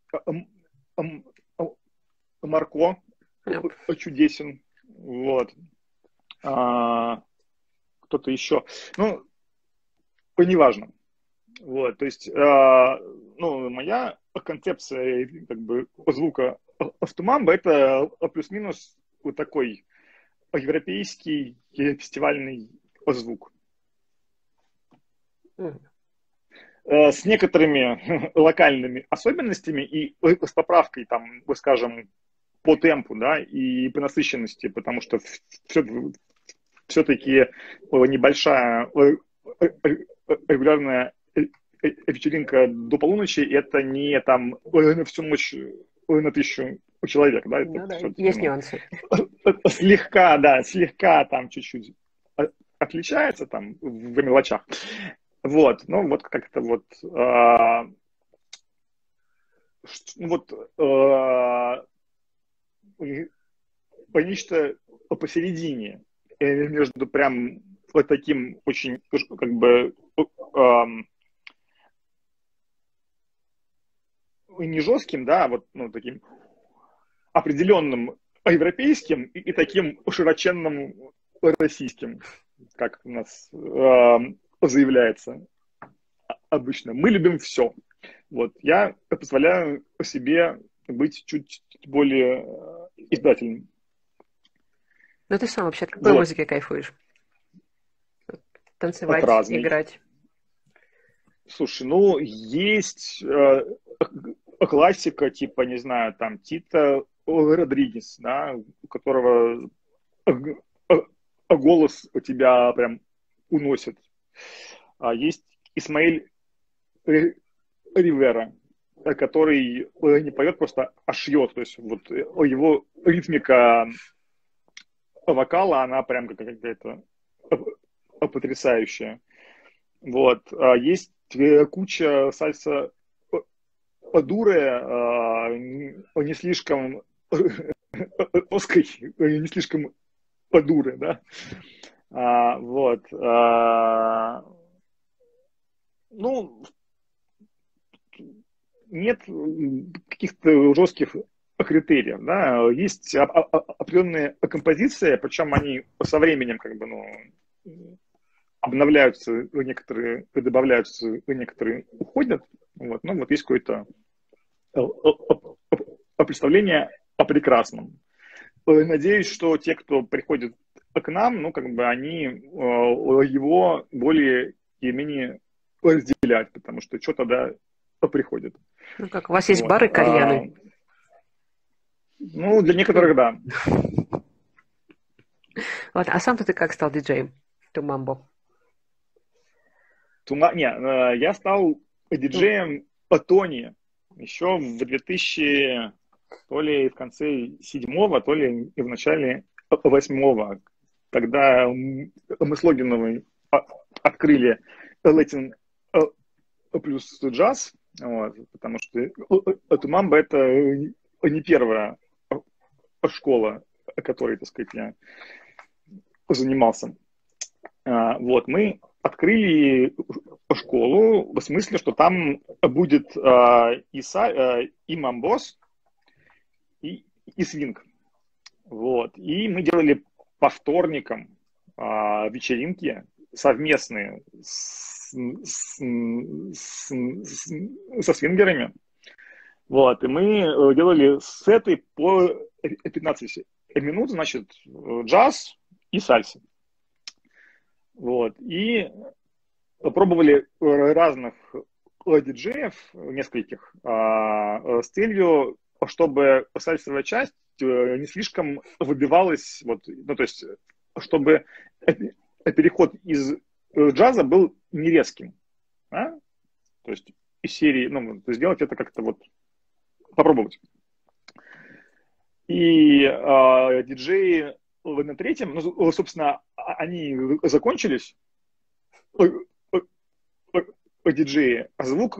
S2: Марко
S1: Nope.
S2: чудесен. Вот. А, кто-то еще. Ну, неважно. Вот, то есть, а, ну, моя концепция как бы звука в Тумамбо это плюс-минус вот такой европейский фестивальный звук.
S1: Mm.
S2: э, с некоторыми локальными особенностями и с поправкой, там, скажем, по темпу, да, и по насыщенности, потому что все, все-таки небольшая регулярная вечеринка до полуночи, это не там на всю ночь на тысячу человек, да, это
S1: Ну да, есть
S2: ну,
S1: нюансы.
S2: слегка, да, слегка там чуть-чуть отличается там в мелочах. Вот, ну вот как-то вот, э, вот э, нечто посередине между прям вот таким очень как бы э, не жестким, да, вот ну, таким определенным европейским и, и таким широченным российским, как у нас э, заявляется обычно. Мы любим все. Вот. Я позволяю себе быть чуть более издательным.
S1: Ну ты сам вообще от какой
S2: Вот.
S1: музыки кайфуешь? Танцевать,
S2: От разной.
S1: играть?
S2: Слушай, ну, есть э, классика, типа, не знаю, там, Тита Родригес, да, у которого голос у тебя прям уносит. А есть Исмаэль Ривера, который не поет просто, а шьет. То есть вот его ритмика вокала, она прям какая-то потрясающая. Вот. А есть куча сальса дуры, не слишком плоской, не слишком дуры, да. А, вот. А, ну, нет каких-то жестких критериев, да, есть определенные композиции, причем они со временем как бы, ну, обновляются, некоторые добавляются, некоторые уходят, вот, ну, вот есть какое-то представление о прекрасном. Надеюсь, что те, кто приходит к нам, ну, как бы они его более или менее разделяют, потому что что тогда приходит.
S1: Ну как, у вас есть
S2: вот.
S1: бары, кальяны?
S2: А, ну, для некоторых, да.
S1: Вот, а сам-то ты как стал диджеем? Тумамбо.
S2: Тума... Не, я стал диджеем по Тони еще в две тысячи, то ли в конце седьмого, то ли в начале восьмого, когда мы с Логиновой открыли Latin плюс джаз, вот, потому что Тумамбо это не первая школа, которой, так сказать, я занимался. Вот, мы открыли школу в смысле, что там будет и, са, и мамбос, и, и свинг. Вот. И мы делали по вторникам вечеринки совместные с, с, с, с, со свингерами. Вот. И мы делали сеты по пятнадцать минут, значит, джаз и сальса. Вот. И пробовали разных диджеев, нескольких, с целью, чтобы сальсовая часть не слишком выбивалась, вот, ну, то есть, чтобы переход из джаза был не резким. Да? То есть из серии, ну, сделать это как-то вот, попробовать. И э, диджеи на третьем, ну, собственно, они закончились, диджеи, а звук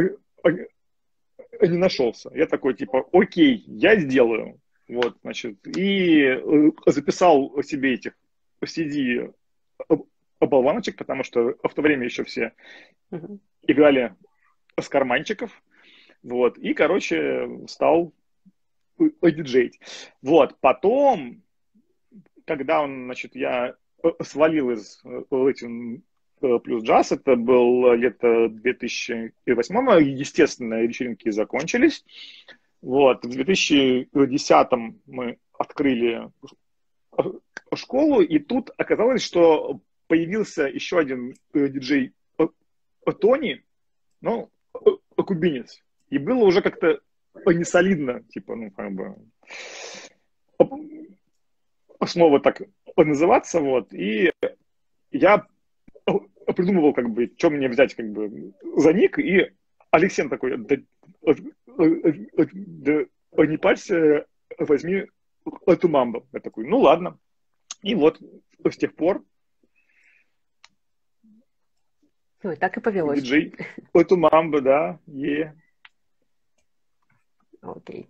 S2: не нашелся. Я такой, типа, окей, я сделаю. Вот, значит, и записал себе этих си ди болваночек, потому что в то время еще все uh-huh. играли с карманчиков. Вот, и, короче, стал диджеить. Вот, потом, когда он, значит, я свалил из Latin плюс джаз, это было лето две тысячи восьмого, естественно, вечеринки закончились. Вот, в две тысячи десятом мы открыли школу, и тут оказалось, что появился еще один диджей Тони, ну, кубинец. И было уже как-то несолидно, типа, ну, как бы, снова так называться, вот, и я придумывал, как бы, что мне взять, как бы, за ник, и Алексей такой, да, да не парься, возьми эту мамбу. Я такой, ну ладно. И вот с тех пор
S1: Ну, так и повелось.
S2: диджей эту мамбу, да, и...
S1: Окей.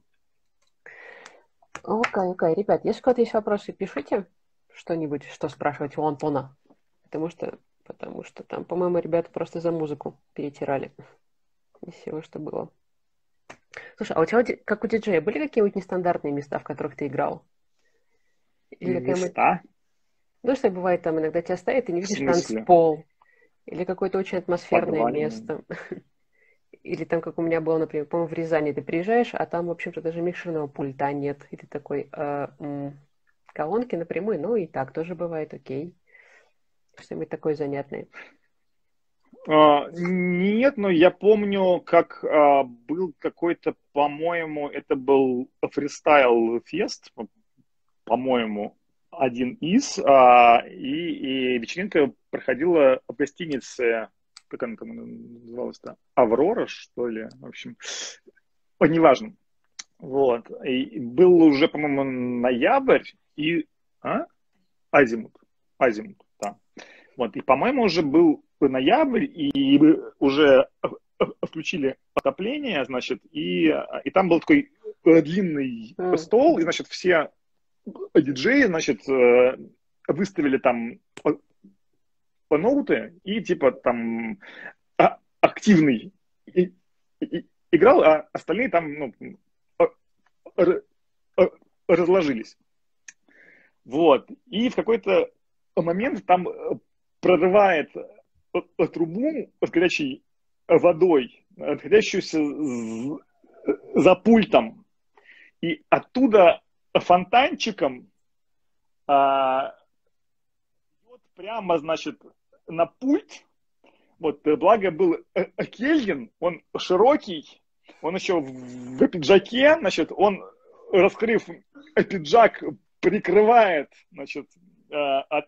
S1: Окей, окей. Ребят, если у кого-то есть вопросы, пишите что-нибудь, что спрашивать у Антона. Потому что, потому что там, по-моему, ребята просто за музыку перетирали из всего, что было. Слушай, а у тебя, как у диджея, были какие-нибудь нестандартные места, в которых ты играл? Или
S2: Места?
S1: Ну, что бывает, там иногда тебя ставят, и не
S2: В
S1: видишь
S2: смысле?
S1: танцпол. Или какое-то очень атмосферное
S2: Подвальный.
S1: место. Или там, как у меня было, например, по-моему, в Рязани ты приезжаешь, а там, в общем-то, даже микшерного пульта нет. И ты такой, э, м, колонки напрямую, ну и так тоже бывает, окей. Что-нибудь такое занятное.
S2: А, нет, но я помню, как а, был какой-то, по-моему, это был фристайл-фест, по-моему, один из, а, и, и вечеринка проходила в гостинице, как она там называлась-то, Аврора, что ли, в общем, о, неважно. Вот, и был уже, по-моему, ноябрь, и, а? Азимут, Азимут, да. Вот, и, по-моему, уже был ноябрь, и уже включили отопление, значит, и, и там был такой длинный
S1: Mm.
S2: стол, и, значит, все диджеи, значит, выставили там ноуты, и, типа, там активный играл, а остальные там, ну, разложились. Вот. И в какой-то момент там прорывает трубу с горячей водой, находящуюся за пультом. И оттуда фонтанчиком а, вот прямо, значит, на пульт. Вот, благо был Кельвин, он широкий, он еще в пиджаке, значит, он, раскрыв пиджак, прикрывает, значит, от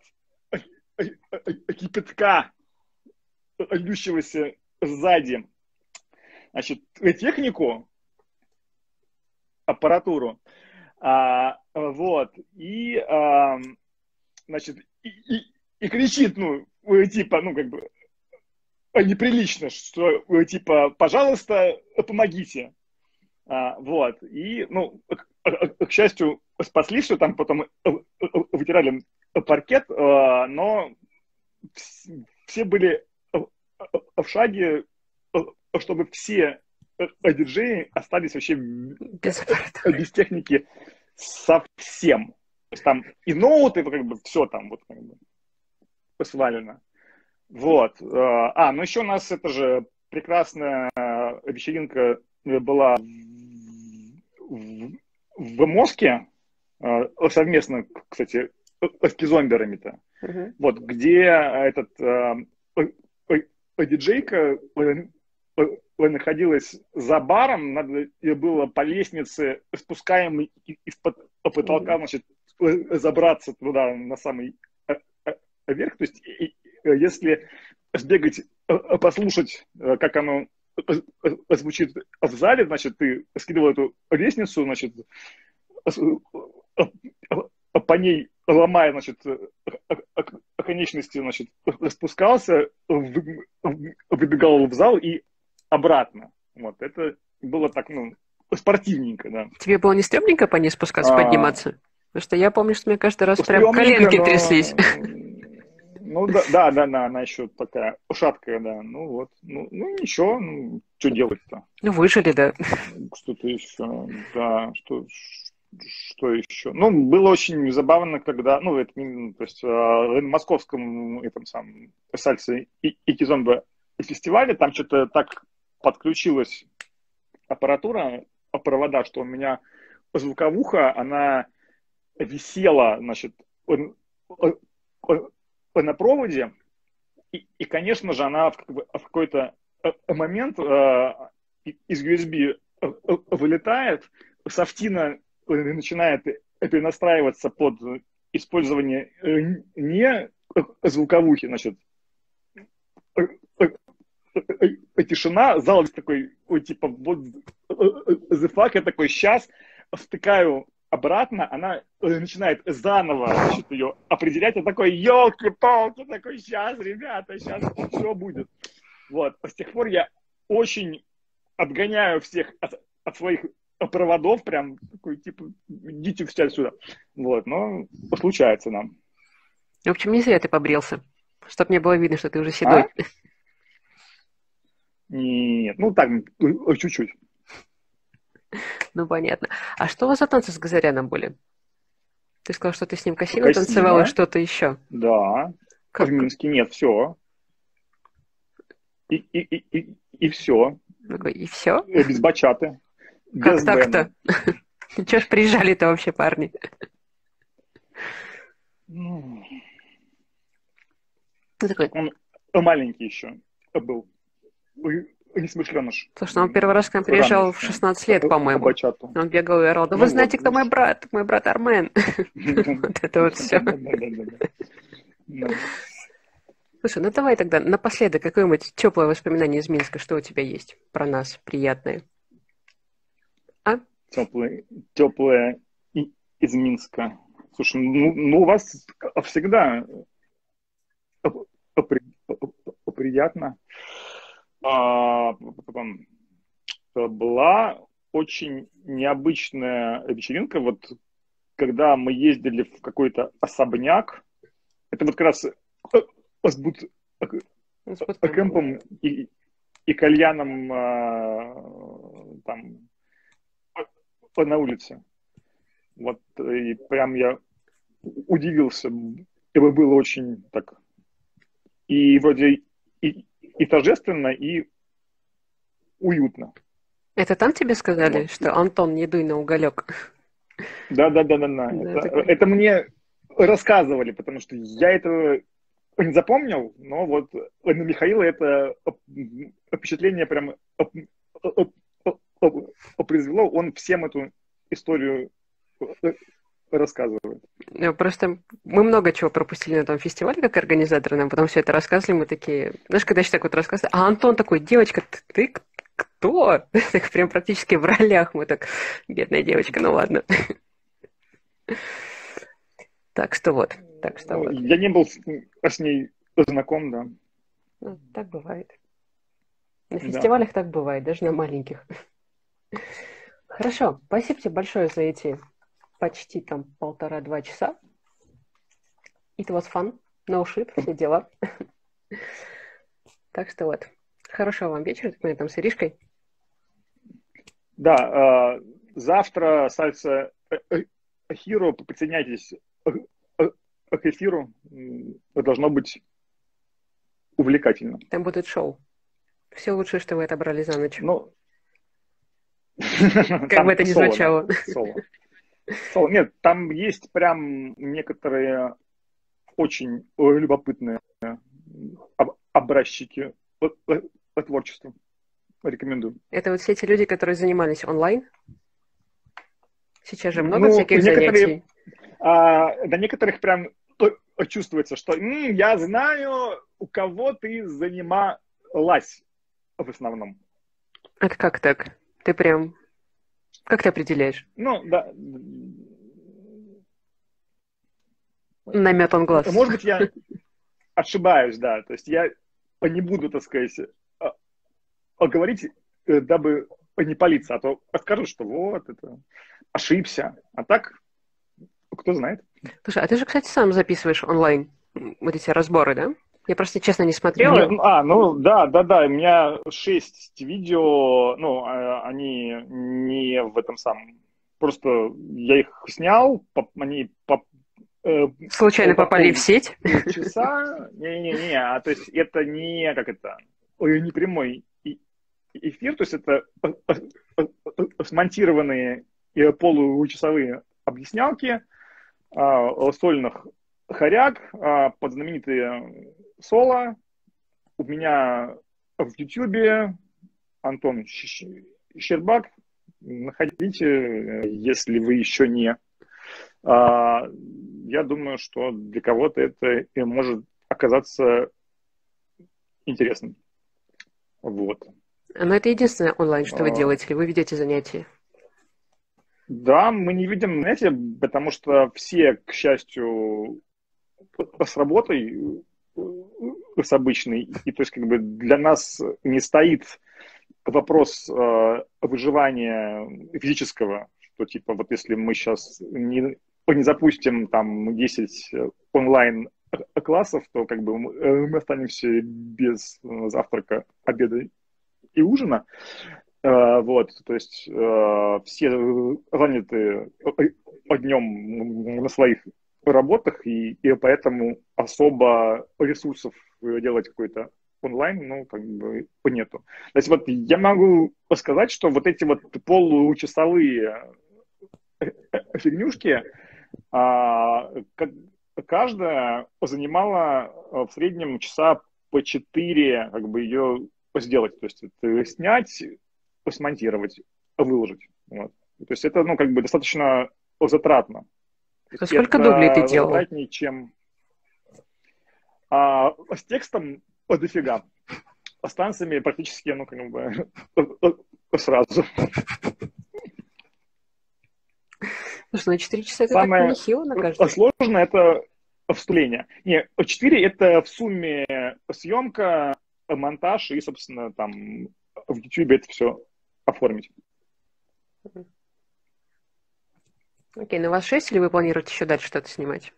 S2: кипятка, льющегося сзади, значит, технику, аппаратуру, а, вот, и, а, значит, и, и, и кричит, ну, типа, ну, как бы, неприлично, что, типа, пожалуйста, помогите. А, вот, и, ну, к, к счастью, спасли, что там потом вытирали паркет, но все были в шаге, чтобы все диджеи остались вообще без, без техники совсем. То есть там и ноуты, как бы все там вот как бы свалено. Вот. А, ну еще у нас это же прекрасная вечеринка была в, в Моске, совместно, кстати, с кизомберами-то. Uh-huh. Вот, где этот диджейка находилась за баром, надо было по лестнице, спускаемой из-под потолка, значит, забраться туда на самый верх. То есть, если сбегать, послушать, как оно звучит в зале, значит, ты скидывал эту лестницу, значит, по ней ломая, значит, конечности, значит, спускался, выбегал в зал и обратно. Вот, это было так, ну, спортивненько, да.
S1: Тебе было не стрёмненько по ней спускаться, а, подниматься? Потому что я помню, что мне каждый раз прям коленки
S2: но...
S1: тряслись.
S2: Ну, да, да, да, да, она еще такая шаткая, да. Ну, вот, ну, ну ничего, ну, что делать-то?
S1: Ну, выжили, да.
S2: Что-то еще, да, что... Что еще? Ну, было очень забавно, когда, ну, это, то есть, в московском этом самом сальса и, и кизомбе фестивале, там что-то так подключилась аппаратура, провода, что у меня звуковуха, она висела, значит, на проводе, и, и конечно же, она в, в какой-то момент из ю эс би вылетает, софтина начинает перенастраиваться под использование не звуковухи, значит, тишина, зал такой, ой, типа, вот the fuck, я такой, сейчас втыкаю обратно, она начинает заново, значит, ее определять, я такой, елки-палки, такой, сейчас, ребята, сейчас все будет. Вот, с тех пор я очень отгоняю всех от, от своих проводов, прям такой, типа, идите все отсюда. Вот, но случается нам.
S1: В общем, не зря ты побрился, чтобы не было видно, что ты уже седой. А?
S2: Нет, ну так, чуть-чуть.
S1: Ну, понятно. А что у вас за танцы с Газаряном были? Ты сказал, что ты с ним Кассину танцевал и что-то еще.
S2: Да. Как? В Минске нет, все. И, и, и, и, и все.
S1: И все?
S2: Без бачаты.
S1: Как так-то? Чего ж приезжали-то вообще, парни?
S2: Ну, такой... Он маленький еще был. Несмышленыш.
S1: Слушай, он первый раз к нам приезжал в шестнадцать лет, по-моему. Он бегал и орал, да вы знаете, кто мой брат? Мой брат Армен. Вот это вот все. Слушай, ну давай тогда напоследок какое-нибудь теплое воспоминание из Минска. Что у тебя есть про нас приятное? А?
S2: Теплое, теплое из Минска. Слушай, ну, ну у вас всегда приятно. А, была очень необычная вечеринка. Вот когда мы ездили в какой-то особняк, это вот как раз с бут кемпом и, и кальяном а, там на улице. Вот и прям я удивился. Это было очень так и вроде и, и торжественно, и уютно.
S1: Это там тебе сказали, вот. Что Антон, не дуй на уголек?
S2: Да, да, да, да, да. Это, такой... это мне рассказывали, потому что я этого не запомнил, но вот на Михаила это впечатление прям произвело. Он всем эту историю рассказывает.
S1: Просто мы много чего пропустили на том фестивале, как организаторы, нам потом все это рассказывали, мы такие, знаешь, когда еще так вот рассказывали, а Антон такой, девочка, ты, ты кто? Так прям практически в ролях мы так, бедная девочка, ну ладно. Так что вот, так что вот.
S2: Я не был с ней знаком, да.
S1: Ну, так бывает. На фестивалях да. Так бывает, даже на маленьких. Хорошо, спасибо тебе большое за эти почти там полтора-два часа. It was fun, no shit, все дела. Так что вот. Хорошего вам вечера, так мы там с Иришкой.
S2: Да, э, завтра сальса Хиро, присоединяйтесь к эфиру. Должно быть увлекательно.
S1: Там будет шоу. Все лучшее, что вы отобрали за ночь.
S2: Ну,
S1: как бы это ни звучало.
S2: Соло. Нет, там есть прям некоторые очень любопытные образчики по творчеству. Рекомендую.
S1: Это вот все эти люди, которые занимались онлайн? Сейчас же много
S2: ну,
S1: всяких занятий.
S2: А, до некоторых прям чувствуется, что м-м, я знаю, у кого ты занималась в основном.
S1: Это как так? Ты прям... Как ты определяешь?
S2: Ну, да.
S1: Наметан глаз.
S2: Может быть, я ошибаюсь, да. То есть я не буду, так сказать, говорить, дабы не палиться, а то скажут, что вот, это ошибся. А так, кто знает.
S1: Слушай, а ты же, кстати, сам записываешь онлайн вот эти разборы, да? Я просто, честно, не смотрела.
S2: Нет, а, ну, да, да, да, у меня шесть видео, ну, они не в этом самом, просто я их снял, они по,
S1: э, случайно по попали в сеть?
S2: Часа, не-не-не, а то есть это не, как это, не прямой эфир, то есть это смонтированные получасовые объяснялки сольных хоряг под знаменитые соло. У меня в Ютубе Антон Щербак. Находите, если вы еще не. Я думаю, что для кого-то это может оказаться интересным. Вот.
S1: Но это единственное онлайн, что вы делаете, или вы ведете занятия?
S2: Да, мы не видим занятия, потому что все, к счастью, с работой, с обычной, и то есть как бы для нас не стоит вопрос э, выживания физического, что типа вот если мы сейчас не, не запустим там десять онлайн классов, то как бы мы, мы останемся без завтрака, обеда и ужина. Э, вот, то есть э, все заняты днем на своих работах, и, и поэтому особо ресурсов делать какой-то онлайн, ну, как бы нету. То есть вот я могу сказать, что вот эти вот получасовые фигнюшки, а, каждая занимала в среднем часа по четыре, как бы ее сделать. То есть это снять, смонтировать, выложить. Вот. То есть это, ну, как бы достаточно затратно.
S1: А сколько дублей ты делал?
S2: Затратнее, чем а, с текстом дофига. А с танцами практически, ну, как бы сразу.
S1: Слушай, на четыре часа это
S2: Самое
S1: так нехило на каждый.
S2: сложное это вступление. Не, четыре это в сумме съемка, монтаж и, собственно, там в YouTube это все оформить.
S1: Окей, ну у вас шесть, или вы планируете еще дальше что-то снимать?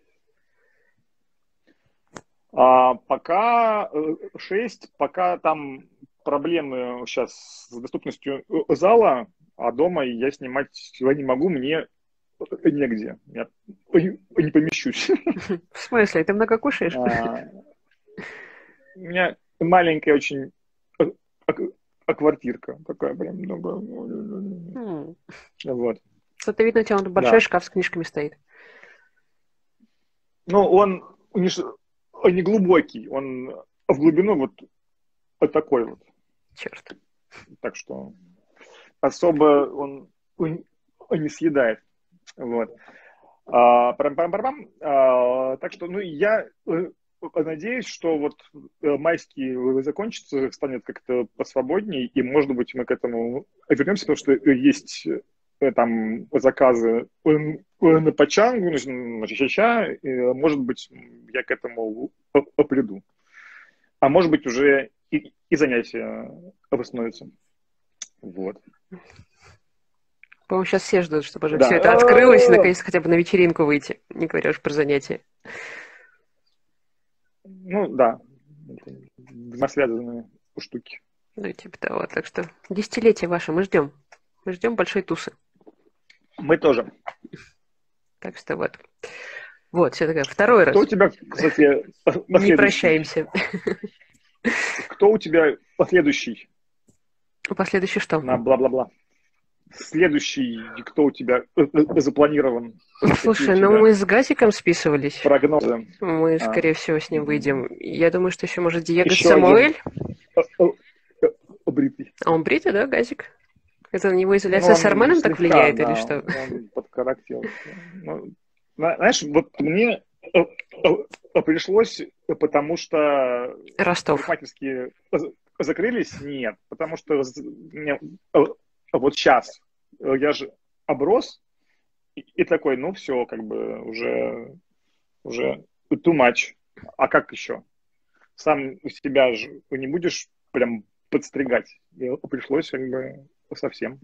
S2: А, пока шесть, пока там проблемы сейчас с доступностью зала, а дома я снимать сегодня не могу, мне негде. Я не помещусь.
S1: В смысле? Ты много кушаешь?
S2: А, у меня маленькая очень квартирка. Такая прям много.
S1: Хм.
S2: Вот.
S1: Что-то видно, у тебя вот большой
S2: Да.
S1: шкаф с книжками стоит.
S2: Ну, он не, не глубокий, он в глубину вот, вот такой вот.
S1: Черт.
S2: Так что особо он не съедает. Вот. А, парам-парам-парам. А, так что, ну, я надеюсь, что вот майский закончится, станет как-то посвободнее, и, может быть, мы к этому вернемся, потому что есть там заказы на Пачангу, на Чачача, может быть, я к этому приду. А может быть, уже и, и занятия восстановятся. Вот.
S1: По-моему, сейчас все ждут, чтобы уже
S2: Да.
S1: все это открылось и наконец хотя бы на вечеринку выйти, не говоря уж про занятия.
S2: Ну, да. Взаимосвязанные штуки.
S1: Ну, типа того. Так что десятилетие ваше мы ждем. Мы ждем большой тусы.
S2: Мы тоже.
S1: Так что вот. Вот, все такое. Второй раз.
S2: Кто у тебя, кстати,
S1: не прощаемся.
S2: Кто у тебя последующий?
S1: Последующий что?
S2: На бла-бла-бла. Следующий, кто у тебя запланирован?
S1: Слушай, ну мы с Газиком списывались.
S2: Прогнозы.
S1: Мы,
S2: а.
S1: скорее всего, с ним выйдем. Я думаю, что еще, может, Диего
S2: еще
S1: Самуэль.
S2: Бритый.
S1: А он бритый, да, Газик? Это на него изоляция ну, с Арменом так влияет, да, или что?
S2: Он подкорректил. Ну, знаешь, вот мне пришлось, потому что
S1: Ростов.
S2: парикмахерские закрылись? Нет. Потому что вот сейчас я же оброс, и такой, ну все, как бы уже, уже too much. А как еще? Сам у себя же не будешь прям подстригать. И пришлось как бы совсем.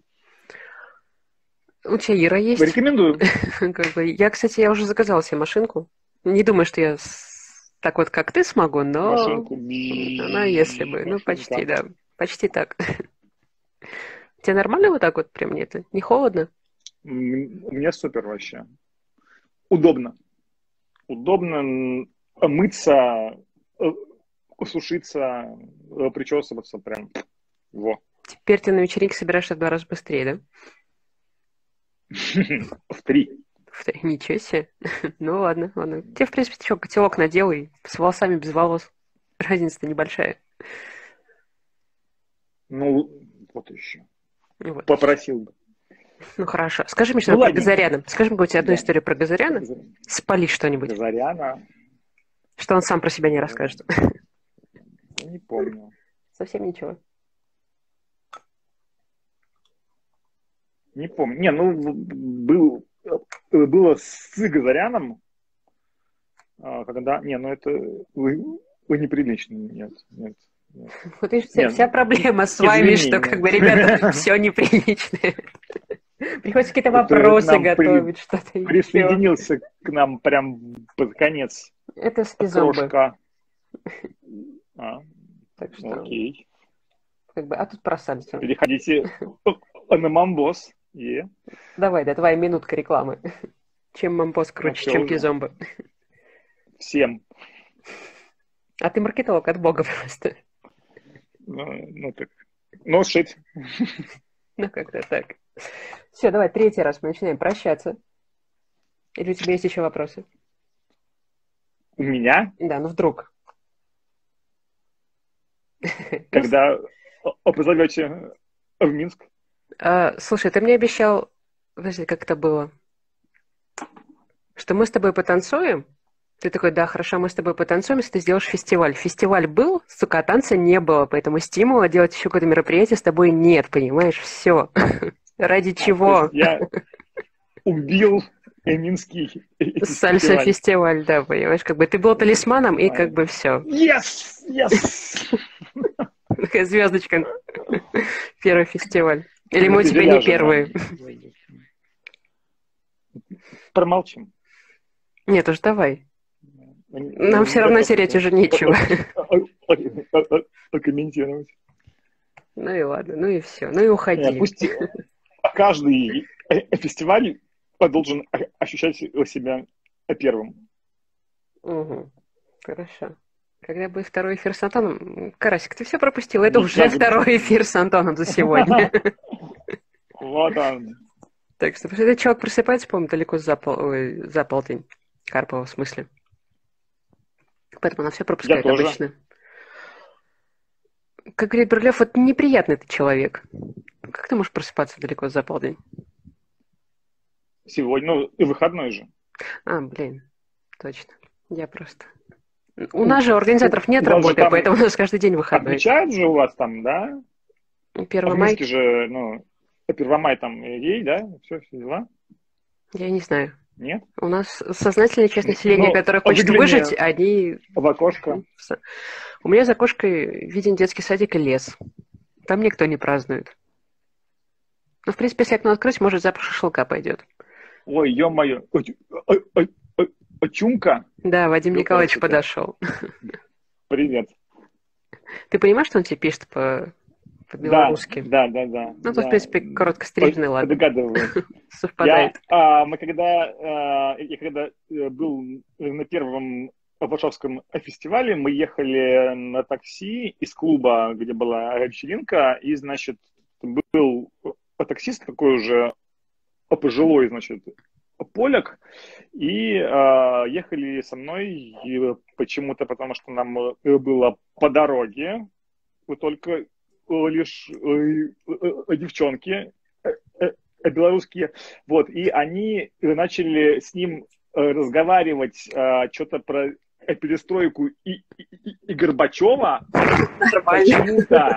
S1: У тебя Ира есть?
S2: Рекомендую.
S1: Как бы, я, кстати, я уже заказала себе машинку. Не думаю, что я так вот, как ты смогу, но...
S2: Машинку.
S1: Она, если бы. Ну, почти, да. Почти так. Тебе нормально вот так вот прям нет? Не холодно?
S2: Мне супер вообще. Удобно. Удобно мыться, сушиться, причесываться прям. Во.
S1: Теперь ты на вечеринке собираешься в два раза быстрее, да?
S2: В три.
S1: В три. Ничего себе. Ну ладно, ладно. Тебе, в принципе, что, котелок надел и с волосами без волос. Разница-то небольшая.
S2: Ну, вот еще.
S1: Вот.
S2: Попросил бы.
S1: Ну, хорошо. Скажи мне
S2: Ну,
S1: что-нибудь про
S2: ладненько.
S1: Газаряна. Скажи мне какую-нибудь одну
S2: Да.
S1: историю про Газаряна. Спали что-нибудь,
S2: Газаряна.
S1: что он сам про себя не расскажет.
S2: Я не помню.
S1: Совсем ничего.
S2: Не помню. Не, ну, был, было с Газаряном, когда... Не, ну это... Вы, вы неприлично. Нет, нет. Нет.
S1: Вот видишь, вся,
S2: Нет,
S1: вся проблема с
S2: извини,
S1: вами, что,
S2: нет.
S1: как бы, ребята, все неприличное. Приходится какие-то
S2: Это к
S1: вопросы
S2: нам
S1: готовить,
S2: при-
S1: что-то еще.
S2: присоединился к нам прям под конец
S1: Это скизомбы.
S2: крошка. А,
S1: Так что,
S2: окей.
S1: как бы, а тут про Самсung.
S2: Переходите на Мамбос. Е.
S1: Давай, да, твоя минутка рекламы. Чем Мамбос
S2: Ну,
S1: круче,
S2: всё
S1: чем
S2: уже.
S1: Кизомба.
S2: Всем.
S1: А ты маркетолог от бога просто.
S2: Ну, ну так. Ну, шить.
S1: Ну, как-то так. Все, давай, третий раз мы начинаем прощаться. Или у тебя есть еще вопросы?
S2: У меня,
S1: Да, ну вдруг.
S2: когда о- позовете в Минск,
S1: А, слушай, ты мне обещал... Подожди, как это было? Что мы с тобой потанцуем? Ты такой, да, хорошо, мы с тобой потанцуем, если ты сделаешь фестиваль. Фестиваль был, сука, а танца не было, поэтому стимула делать еще какое-то мероприятие с тобой нет, понимаешь? Все. Ради
S2: а, то
S1: чего?
S2: есть я убил Минский
S1: Сальса
S2: фестиваль.
S1: фестиваль, да, понимаешь? Как бы ты был талисманом, и как бы все.
S2: Yes! Yes!
S1: Такая звездочка. Первый фестиваль. Или мы у
S2: Ты
S1: тебя не
S2: ляжем,
S1: первые.
S2: да. Промолчим.
S1: Нет, уж давай. Нам все равно терять уже нечего.
S2: Комментировать.
S1: Ну и ладно, ну и все. Ну и уходи.
S2: Пусть каждый фестиваль должен ощущать себя первым.
S1: Угу. Хорошо. Когда будет второй эфир с Антоном? Карасик, ты все пропустил. Это уже
S2: Никогда.
S1: второй эфир с Антоном за сегодня.
S2: Вот он.
S1: Так что этот человек просыпается, по-моему, далеко за, пол... Ой, за полдень. Карпова, в смысле. Поэтому она все пропускает
S2: Я тоже.
S1: обычно. Как говорит Берлёв, вот неприятный ты человек. Как ты можешь просыпаться далеко за полдень?
S2: Сегодня, ну, и выходной же.
S1: А, блин, точно. Я просто... У нас же у организаторов нет
S2: У вас же
S1: работы,
S2: там
S1: поэтому у нас каждый день выходной.
S2: Отмечают же у вас там, да? В
S1: Первомай...
S2: Минске же, ну, Первомай там есть, да? Все, все дела?
S1: Я не знаю.
S2: Нет?
S1: У нас сознательная часть населения,
S2: Ну,
S1: которая хочет
S2: выгляни
S1: выжить, они...
S2: в окошко.
S1: У меня за окошкой виден детский садик и лес. Там никто не празднует. Ну, в принципе, если окно открыть, может, запах шашлыка пойдет.
S2: Ой, ё-моё. Ой, ой, ой, ой, ой, Чумка.
S1: Да, Вадим
S2: Ё,
S1: Николаевич
S2: красота.
S1: подошел.
S2: Привет.
S1: Ты понимаешь, что он тебе пишет по, по-белорусски?
S2: Да, да, да, да.
S1: Ну, то,
S2: да.
S1: в принципе, коротко стрижный, ладно.
S2: Догадываюсь.
S1: Совпадает.
S2: Я, а, мы когда, а, я когда был на первом Варшавском фестивале, мы ехали на такси из клуба, где была вечеринка, и, значит, был таксист такой уже пожилой, значит, поляк, и э, ехали со мной и почему-то, потому что нам было по дороге, только лишь э, э, девчонки э, э, белорусские, вот, и они начали с ним разговаривать э, что-то про перестройку и, и, и Горбачева почему-то.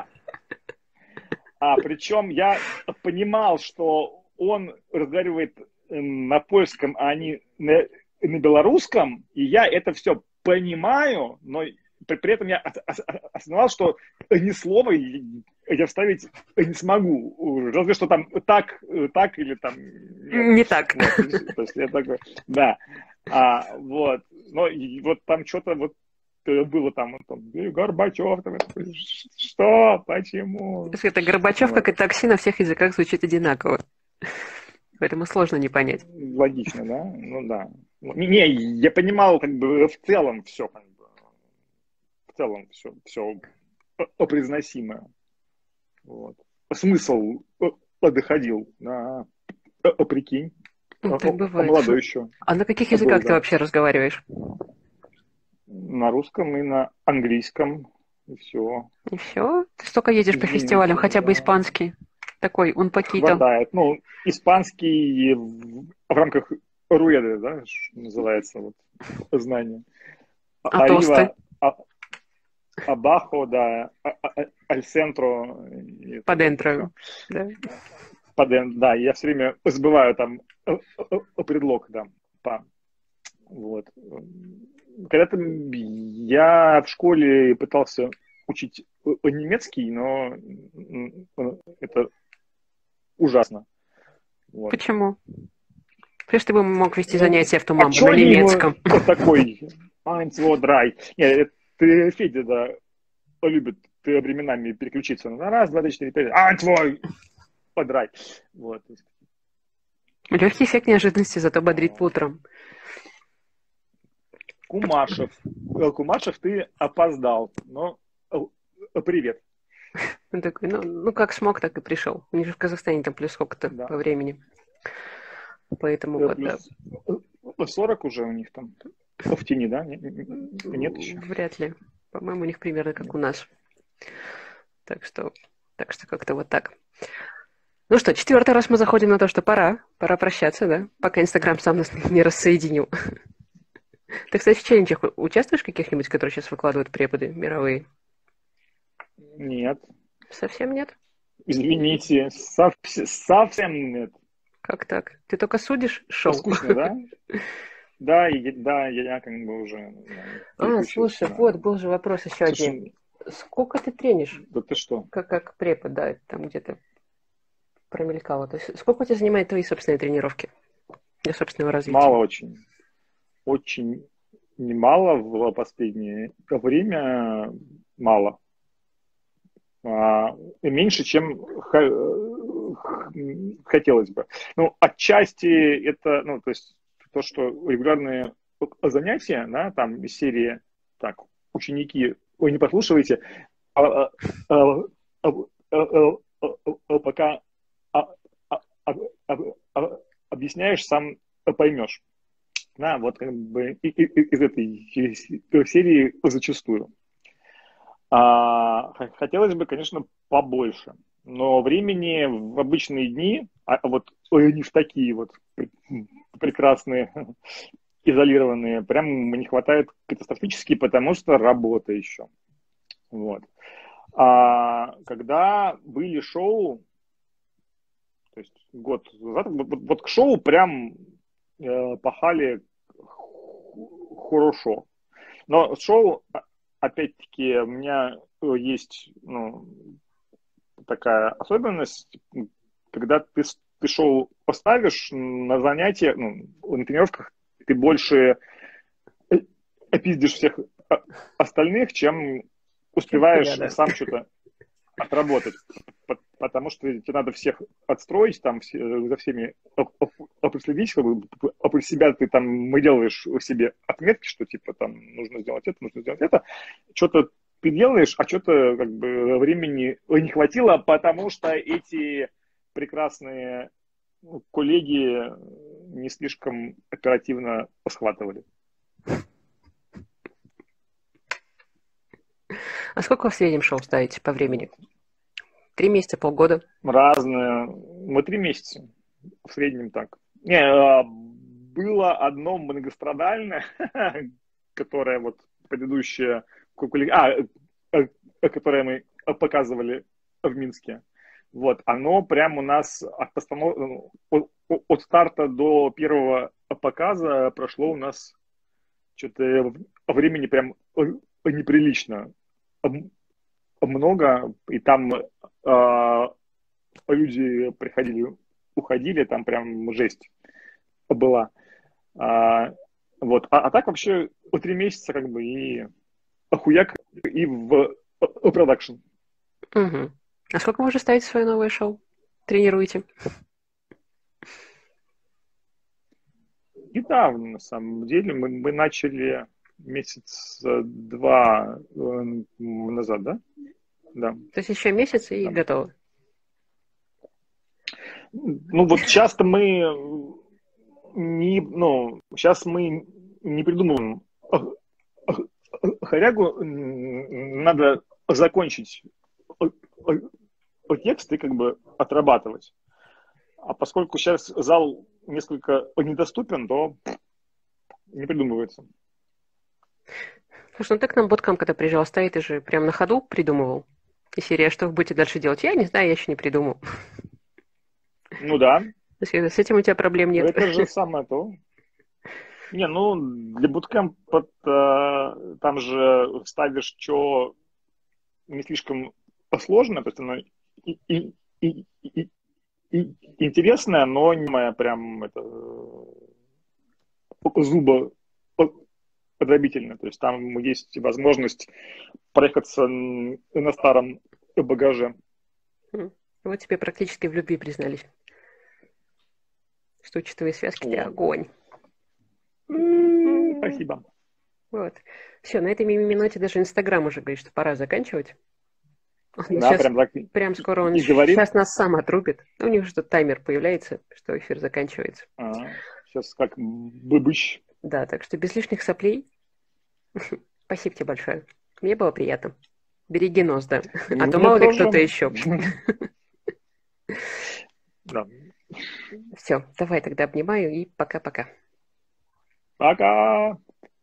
S2: А, причем я понимал, что он разговаривает на польском, а не на, на белорусском, и я это все понимаю, но при, при этом я осознавал, что ни слова я вставить не смогу. Разве что там так, так или там... Нет.
S1: Не так.
S2: Вот, то есть я такой, да. А, вот. Но и вот там что-то вот было там, там Горбачев, там, что, почему?
S1: Это Горбачев, как и такси, на всех языках звучит одинаково. Поэтому сложно не понять.
S2: Логично, да? Ну да. Не, не, я понимал, как бы в целом все, как бы, в целом все, все произносимое. Вот. Смысл доходил, да. Прикинь.
S1: Ну, так бывает.
S2: Молодой еще.
S1: А на каких языках ты вообще разговариваешь?
S2: На русском и на английском. И все.
S1: И все? Ты столько едешь по фестивалям,
S2: Извините,
S1: хотя бы
S2: да.
S1: испанский. Такой, un poquito.
S2: Хватает. Ну, испанский в, в рамках руэды, да, что называется, вот, знание. А-
S1: А тосты?
S2: Арива, а- абахо, да, а- а- аль центро, и
S1: По
S2: вот это все.
S1: dentro. Да.
S2: Да, я все время забываю там э, э, э, предлог, да, по. Вот. Когда-то я в школе пытался учить э, немецкий, но м, это ужасно. Вот.
S1: Почему? Прежде ты бы мог вести
S2: Ну,
S1: занятия в ту
S2: а
S1: мамбу
S2: чё
S1: на
S2: они ему
S1: немецком.
S2: такой eins, zwei, drei? Нет, ты, Федя, да, любит ты временами переключиться на раз, два, три, четыре, пять. eins, zwei, drei. Вот.
S1: Легкий эффект неожиданности, зато бодрит по утрам.
S2: Кумашев. Э, Кумашев, ты опоздал, но э, привет.
S1: Он такой, ну, ну как смог, так и пришел. У них же в Казахстане там плюс сколько-то
S2: Да.
S1: по времени. Поэтому
S2: Э,
S1: вот, да.
S2: Плюс сорок уже у них там. В тени, да? Н- н- Нет еще.
S1: Вряд ли. По-моему, у них примерно как у нас. Так что, так что как-то вот так. Ну что, четвертый раз мы заходим на то, что пора. Пора прощаться, да? Пока Инстаграм сам нас не рассоединил. Ты, кстати, в челленджах участвуешь в каких-нибудь, которые сейчас выкладывают преподы мировые?
S2: Нет.
S1: Совсем нет?
S2: Извините, совсем, совсем нет.
S1: Как так? Ты только судишь шоу?
S2: Скучно, да? Да, и, да, я, я как бы уже да,
S1: А,
S2: переключился
S1: слушай,
S2: на...
S1: вот был же вопрос еще один.
S2: Слушай,
S1: Сколько ты тренишь?
S2: да ты что?
S1: Как, как препод, да, там где-то промелькало. То есть сколько у тебя занимают твои собственные тренировки для собственного развития?
S2: Мало очень. Очень немало в последнее время. Мало. А, меньше, чем хотелось бы. Ну, отчасти это, ну, то есть то, что регулярные занятия, да, там из серии, так, ученики, вы не послушивайте, а, а, а, а, а, пока объясняешь, сам поймешь. Да, вот как бы из этой серии зачастую. А, хотелось бы, конечно, побольше, но времени в обычные дни, а вот не в такие вот прекрасные, изолированные, прям не хватает катастрофически, потому что работа еще. Вот. А когда были шоу, то есть год назад, вот, вот к шоу прям э, пахали хорошо. Но шоу, опять-таки, у меня есть, ну, такая особенность, когда ты, ты шоу поставишь на занятия, ну, на тренировках, ты больше пиздишь всех остальных, чем успеваешь
S1: Чем тебя, да.
S2: сам что-то отработать. Потому что тебе надо всех отстроить, там, за всеми проследить, чтобы про себя ты там делаешь себе отметки, что типа там нужно сделать это, нужно сделать это. Что-то ты делаешь, а что-то как бы времени не хватило, потому что эти прекрасные коллеги не слишком оперативно схватывали.
S1: А сколько в среднем шоу ставите по времени? Три месяца, полгода?
S2: Разные. Мы три месяца. В среднем так. Не, было одно многострадальное, которое вот предыдущее, а, которое мы показывали в Минске. Вот, оно прям у нас от, постанов... от, от старта до первого показа прошло у нас что-то времени прям неприлично много, и там э, люди приходили, уходили, там прям жесть была. А, вот. А, а так вообще по три месяца как бы и охуяк, и в, в продакшн.
S1: Угу. А сколько вы уже ставите свое новое шоу? Тренируете?
S2: Недавно, на самом деле, мы, мы начали месяц два назад, да? Да.
S1: То есть еще месяц и
S2: да.
S1: готово?
S2: Ну вот часто мы не, ну, сейчас мы не придумываем хорягу, надо закончить текст и как бы отрабатывать. А поскольку сейчас зал несколько недоступен, то не придумывается.
S1: Слушай, ну ты к нам боткам, когда приезжал, стоит, ты же прям на ходу придумывал. И серия, что вы будете дальше делать? Я не знаю, я еще не придумал.
S2: Ну да.
S1: То есть с этим у тебя проблем нет.
S2: Это же самое то. Не, ну, для буткемпа там же ставишь, что не слишком сложно, то есть оно и, и, и, и, и интересное, но не моя прям это зубодробительное. То есть там есть возможность проехаться на старом багаже.
S1: Вот тебе практически в любви признались. Что учитывая связки, ты огонь.
S2: Спасибо.
S1: Вот. Все, на этой минуте даже Инстаграм уже говорит, что пора заканчивать. Он
S2: да,
S1: сейчас,
S2: прям так.
S1: Прям скоро он
S2: и говорит.
S1: Сейчас нас сам отрубит. У него что таймер появляется, что эфир заканчивается.
S2: А, сейчас как быбыч.
S1: Да, так что без лишних соплей. Спасибо тебе большое. Мне было приятно. Береги нос, да. А то мало ли кто-то еще.
S2: Да.
S1: Все, давай тогда обнимаю и пока-пока.
S2: Пока.